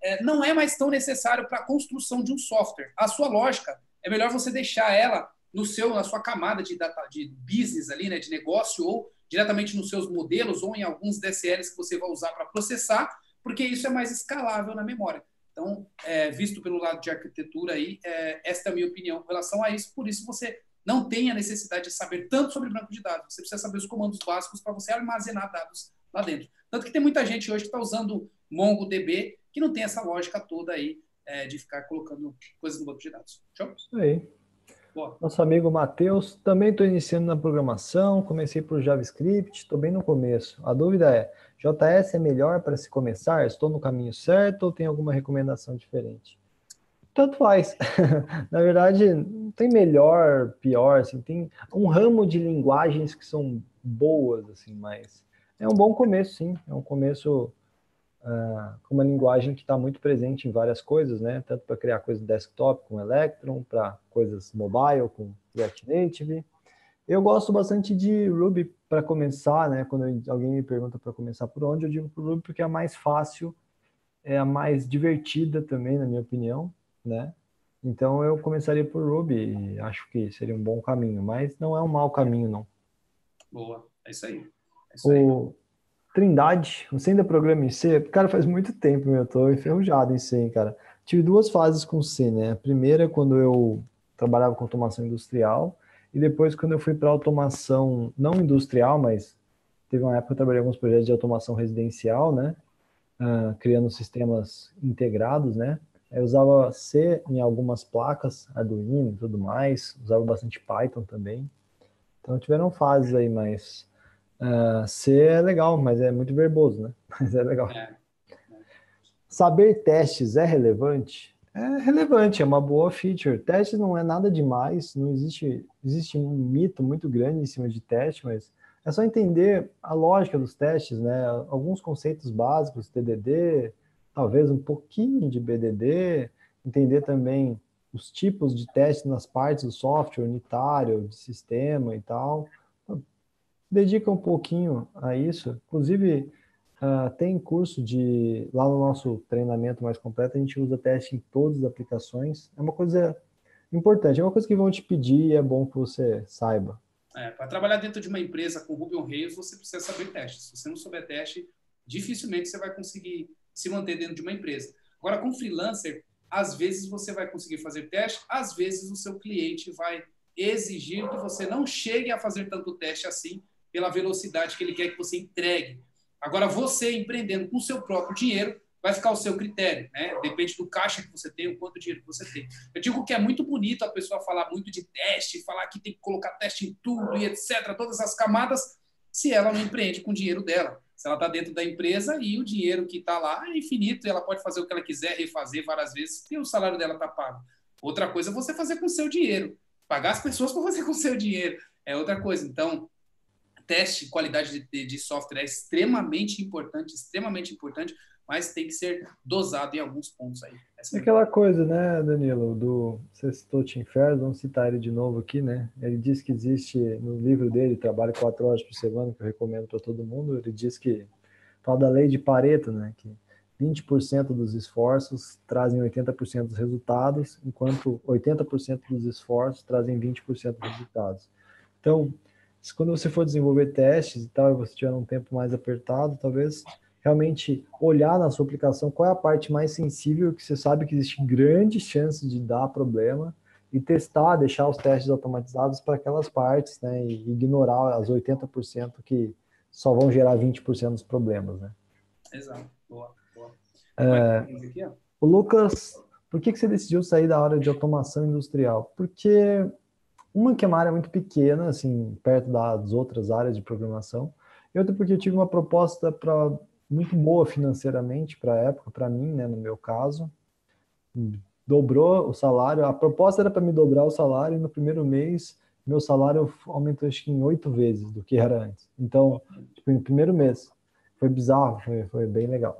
é, não é mais tão necessário para a construção de um software. A sua lógica, é melhor você deixar ela no seu, na sua camada de, data, de business ali, né, de negócio, ou diretamente nos seus modelos, ou em alguns D S Ls que você vai usar para processar, porque isso é mais escalável na memória. Então, é, visto pelo lado de arquitetura, aí, é, esta é a minha opinião com relação a isso. Por isso, você não tem a necessidade de saber tanto sobre banco de dados. Você precisa saber os comandos básicos para você armazenar dados lá dentro. Tanto que tem muita gente hoje que está usando MongoDB, que não tem essa lógica toda aí é, de ficar colocando coisas no banco de dados. Show? Isso aí. Boa. Nosso amigo Matheus, também estou iniciando na programação, comecei por JavaScript, estou bem no começo. A dúvida é, J S é melhor para se começar? Estou no caminho certo ou tem alguma recomendação diferente? Tanto faz. Na verdade, não tem melhor, pior, assim, tem um ramo de linguagens que são boas, assim, mas é um bom começo, sim. É um começo uh, com uma linguagem que está muito presente em várias coisas, né? Tanto para criar coisas desktop com Electron, para coisas mobile com React Native. Eu gosto bastante de Ruby para começar, né? Quando alguém me pergunta para começar por onde, eu digo por Ruby porque é a mais fácil, é a mais divertida também, na minha opinião, né? Então eu começaria por Ruby e acho que seria um bom caminho, mas não é um mau caminho, não. Boa, é isso aí. É isso aí. O Trindade, você ainda programa em C? Cara, faz muito tempo, meu, eu tô enferrujado em C, hein, cara. Tive duas fases com C, né? A primeira, quando eu trabalhava com automação industrial, e depois quando eu fui para automação não industrial, mas teve uma época que eu trabalhei em alguns projetos de automação residencial, né? Uh, criando sistemas integrados, né? Eu usava C em algumas placas, Arduino e tudo mais, usava bastante Python também. Então tiveram fases aí, mas uh, C é legal, mas é muito verboso, né? Mas é legal. É. Saber testes é relevante? É relevante, é uma boa feature. Teste não é nada demais, não existe, existe um mito muito grande em cima de teste, mas é só entender a lógica dos testes, né? Alguns conceitos básicos, T D D, talvez um pouquinho de B D D, entender também os tipos de testes nas partes do software, unitário, de sistema e tal. Dedica um pouquinho a isso. Inclusive, uh, tem curso de... Lá no nosso treinamento mais completo, a gente usa teste em todas as aplicações. É uma coisa importante, é uma coisa que vão te pedir e é bom que você saiba. É, para trabalhar dentro de uma empresa com Ruby on Rails, você precisa saber teste. Se você não souber teste, dificilmente você vai conseguir se manter dentro de uma empresa. Agora, com freelancer, às vezes você vai conseguir fazer teste, às vezes o seu cliente vai exigir que você não chegue a fazer tanto teste assim, pela velocidade que ele quer que você entregue. Agora, você empreendendo com o seu próprio dinheiro, vai ficar o seu critério, né? Depende do caixa que você tem, o quanto dinheiro que você tem. Eu digo que é muito bonito a pessoa falar muito de teste, falar que tem que colocar teste em tudo e etcétera, todas as camadas, se ela não empreende com o dinheiro dela. Se ela está dentro da empresa e o dinheiro que está lá é infinito, e ela pode fazer o que ela quiser, refazer várias vezes, e o salário dela está pago. Outra coisa é você fazer com o seu dinheiro. Pagar as pessoas para fazer com o seu dinheiro. É outra coisa. Então, teste, qualidade de, de software é extremamente importante, extremamente importante, mas tem que ser dosado em alguns pontos aí. É aquela coisa, né, Danilo, do... Você citou Tim Ferriss, vamos citar ele de novo aqui, né? Ele diz que existe, no livro dele, Trabalho quatro horas por semana, que eu recomendo para todo mundo, ele diz que, fala da lei de Pareto, né, que vinte por cento dos esforços trazem oitenta por cento dos resultados, enquanto oitenta por cento dos esforços trazem vinte por cento dos resultados. Então, quando você for desenvolver testes e tal, e você tiver um tempo mais apertado, talvez realmente olhar na sua aplicação qual é a parte mais sensível, que você sabe que existe grande chance de dar problema, e testar, deixar os testes automatizados para aquelas partes, né, e ignorar as oitenta por cento que só vão gerar vinte por cento dos problemas, né. Exato, boa, boa. É, aqui, ó. O Lucas, por que, que você decidiu sair da área de automação industrial? Porque uma que é uma área muito pequena, assim, perto das outras áreas de programação, e outra porque eu tive uma proposta para muito boa financeiramente para a época, para mim, né, no meu caso, dobrou o salário, a proposta era para me dobrar o salário, e no primeiro mês, meu salário aumentou, acho que em oito vezes do que era antes. Então, tipo, no primeiro mês, foi bizarro, foi, foi bem legal.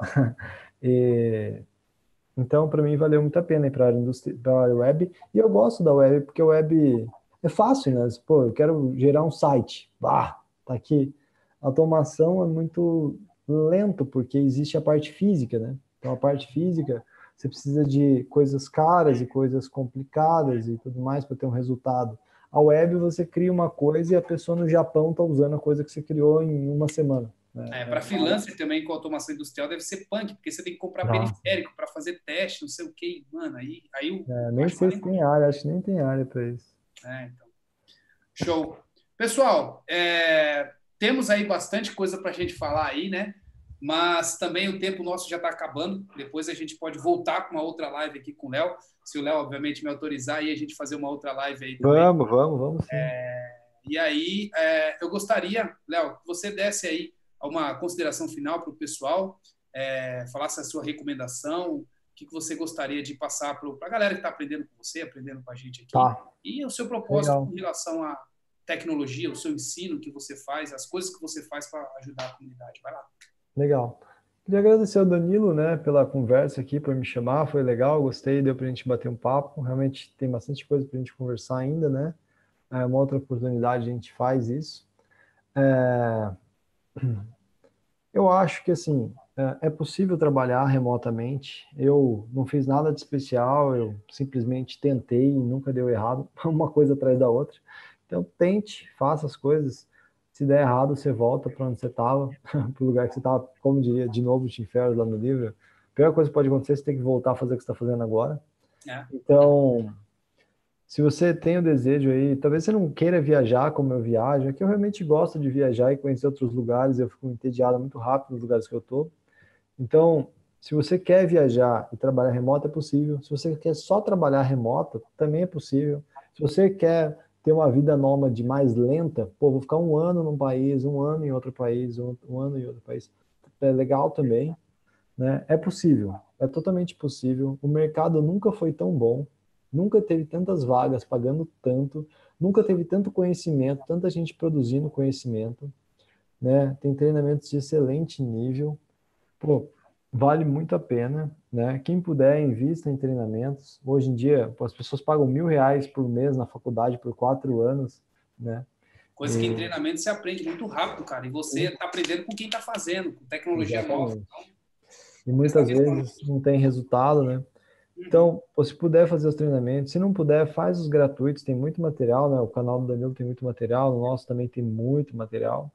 E, então, para mim, valeu muito a pena ir para a área, área web, e eu gosto da web, porque a web é fácil, né? Pô, eu quero gerar um site, bah, tá aqui. A automação é muito lento, porque existe a parte física, né? Então, a parte física, você precisa de coisas caras e coisas complicadas e tudo mais para ter um resultado. A web, você cria uma coisa e a pessoa no Japão está usando a coisa que você criou em uma semana. Né? É, para freelancer também com automação industrial deve ser punk, porque você tem que comprar Nossa. periférico para fazer teste, não sei o que, mano, aí, aí o É, nem sei se tem área, acho que nem tem área para isso. É, então. Show. Pessoal, é, temos aí bastante coisa para a gente falar aí, né? Mas também o tempo nosso já está acabando. Depois a gente pode voltar com uma outra live aqui com o Léo. Se o Léo, obviamente, me autorizar, aí a gente fazer uma outra live aí também. Vamos, vamos, vamos sim. É, e aí, é, eu gostaria, Léo, que você desse aí uma consideração final para o pessoal, é, falasse a sua recomendação, o que, que você gostaria de passar para a galera que está aprendendo com você, aprendendo com a gente aqui. Tá. E o seu propósito Legal. em relação à tecnologia, o seu ensino que você faz, as coisas que você faz para ajudar a comunidade. Vai lá. Legal. Queria agradecer ao Danilo, né, pela conversa aqui, por me chamar, foi legal, gostei, deu para a gente bater um papo, realmente tem bastante coisa para a gente conversar ainda, né, é uma outra oportunidade a gente faz isso. É... Eu acho que, assim, é possível trabalhar remotamente, eu não fiz nada de especial, eu simplesmente tentei e nunca deu errado, uma coisa atrás da outra, então tente, faça as coisas. Se der errado, você volta para onde você estava, para o lugar que você estava, como diria, de novo o Tim Ferriss lá no livro. A pior coisa que pode acontecer é você ter que voltar a fazer o que você está fazendo agora. É. Então, se você tem o desejo aí, talvez você não queira viajar como eu viajo, é que eu realmente gosto de viajar e conhecer outros lugares, eu fico entediado muito rápido nos lugares que eu estou. Então, se você quer viajar e trabalhar remoto, é possível. Se você quer só trabalhar remoto, também é possível. Se você quer ter uma vida nômade mais lenta, pô, vou ficar um ano num país, um ano em outro país, um, um ano em outro país, é legal também, né? É possível, é totalmente possível. O mercado nunca foi tão bom, nunca teve tantas vagas pagando tanto, nunca teve tanto conhecimento, tanta gente produzindo conhecimento, né? Tem treinamentos de excelente nível, pô, vale muito a pena, né? Quem puder, invista em treinamentos. Hoje em dia, pô, as pessoas pagam mil reais por mês na faculdade por quatro anos, né? Coisa que em treinamento você aprende muito rápido, cara. E você está aprendendo com quem está fazendo, com tecnologia Exatamente. nova. E muitas vezes não tem resultado, né? Então, pô, se puder fazer os treinamentos, se não puder, faz os gratuitos, tem muito material, né? O canal do Danilo tem muito material, o nosso também tem muito material.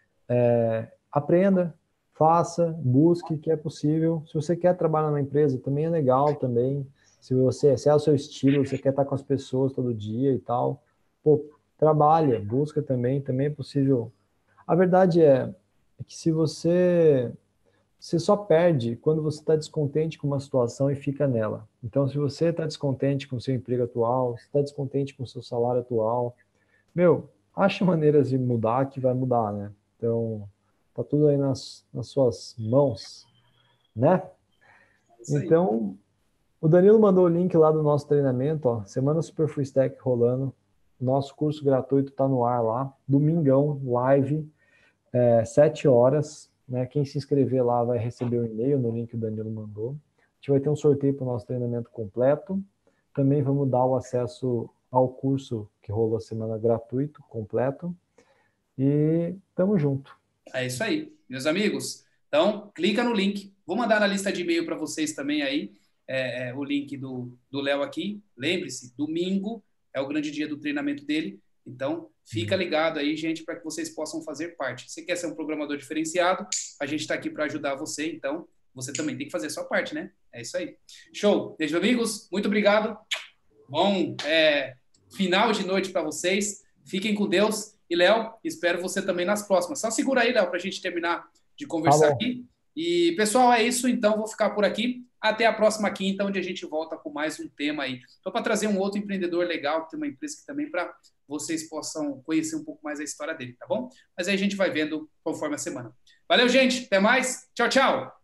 É, aprenda, faça, busque, que é possível. Se você quer trabalhar na empresa, também é legal também. Se você, se é o seu estilo, você quer estar com as pessoas todo dia e tal, pô, trabalha, busca também, também é possível. A verdade é que se você, você só perde quando você está descontente com uma situação e fica nela. Então, se você está descontente com o seu emprego atual, se está descontente com o seu salário atual, meu, acha maneiras de mudar que vai mudar, né? Então, tá tudo aí nas, nas suas mãos, né? Então, o Danilo mandou o link lá do nosso treinamento, ó, Semana Super Free Stack rolando. Nosso curso gratuito tá no ar lá. Domingão, live, é, sete horas. Né? Quem se inscrever lá vai receber o e-mail no link que o Danilo mandou. A gente vai ter um sorteio para o nosso treinamento completo. Também vamos dar o acesso ao curso que rolou a semana gratuito, completo. E tamo junto. É isso aí, meus amigos. Então, clica no link. Vou mandar na lista de e-mail para vocês também aí, é, é, o link do Léo aqui. Lembre-se, domingo é o grande dia do treinamento dele. Então, fica ligado aí, gente, para que vocês possam fazer parte. Se quer ser um programador diferenciado, a gente está aqui para ajudar você. Então, você também tem que fazer a sua parte, né? É isso aí. Show. Meus amigos, muito obrigado. Bom é, final de noite para vocês. Fiquem com Deus. E, Léo, espero você também nas próximas. Só segura aí, Léo, para a gente terminar de conversar aqui. E, pessoal, é isso. Então, vou ficar por aqui. Até a próxima quinta, onde a gente volta com mais um tema aí. Só para trazer um outro empreendedor legal, que tem uma empresa que também para vocês possam conhecer um pouco mais a história dele, tá bom? Mas aí a gente vai vendo conforme a semana. Valeu, gente. Até mais. Tchau, tchau.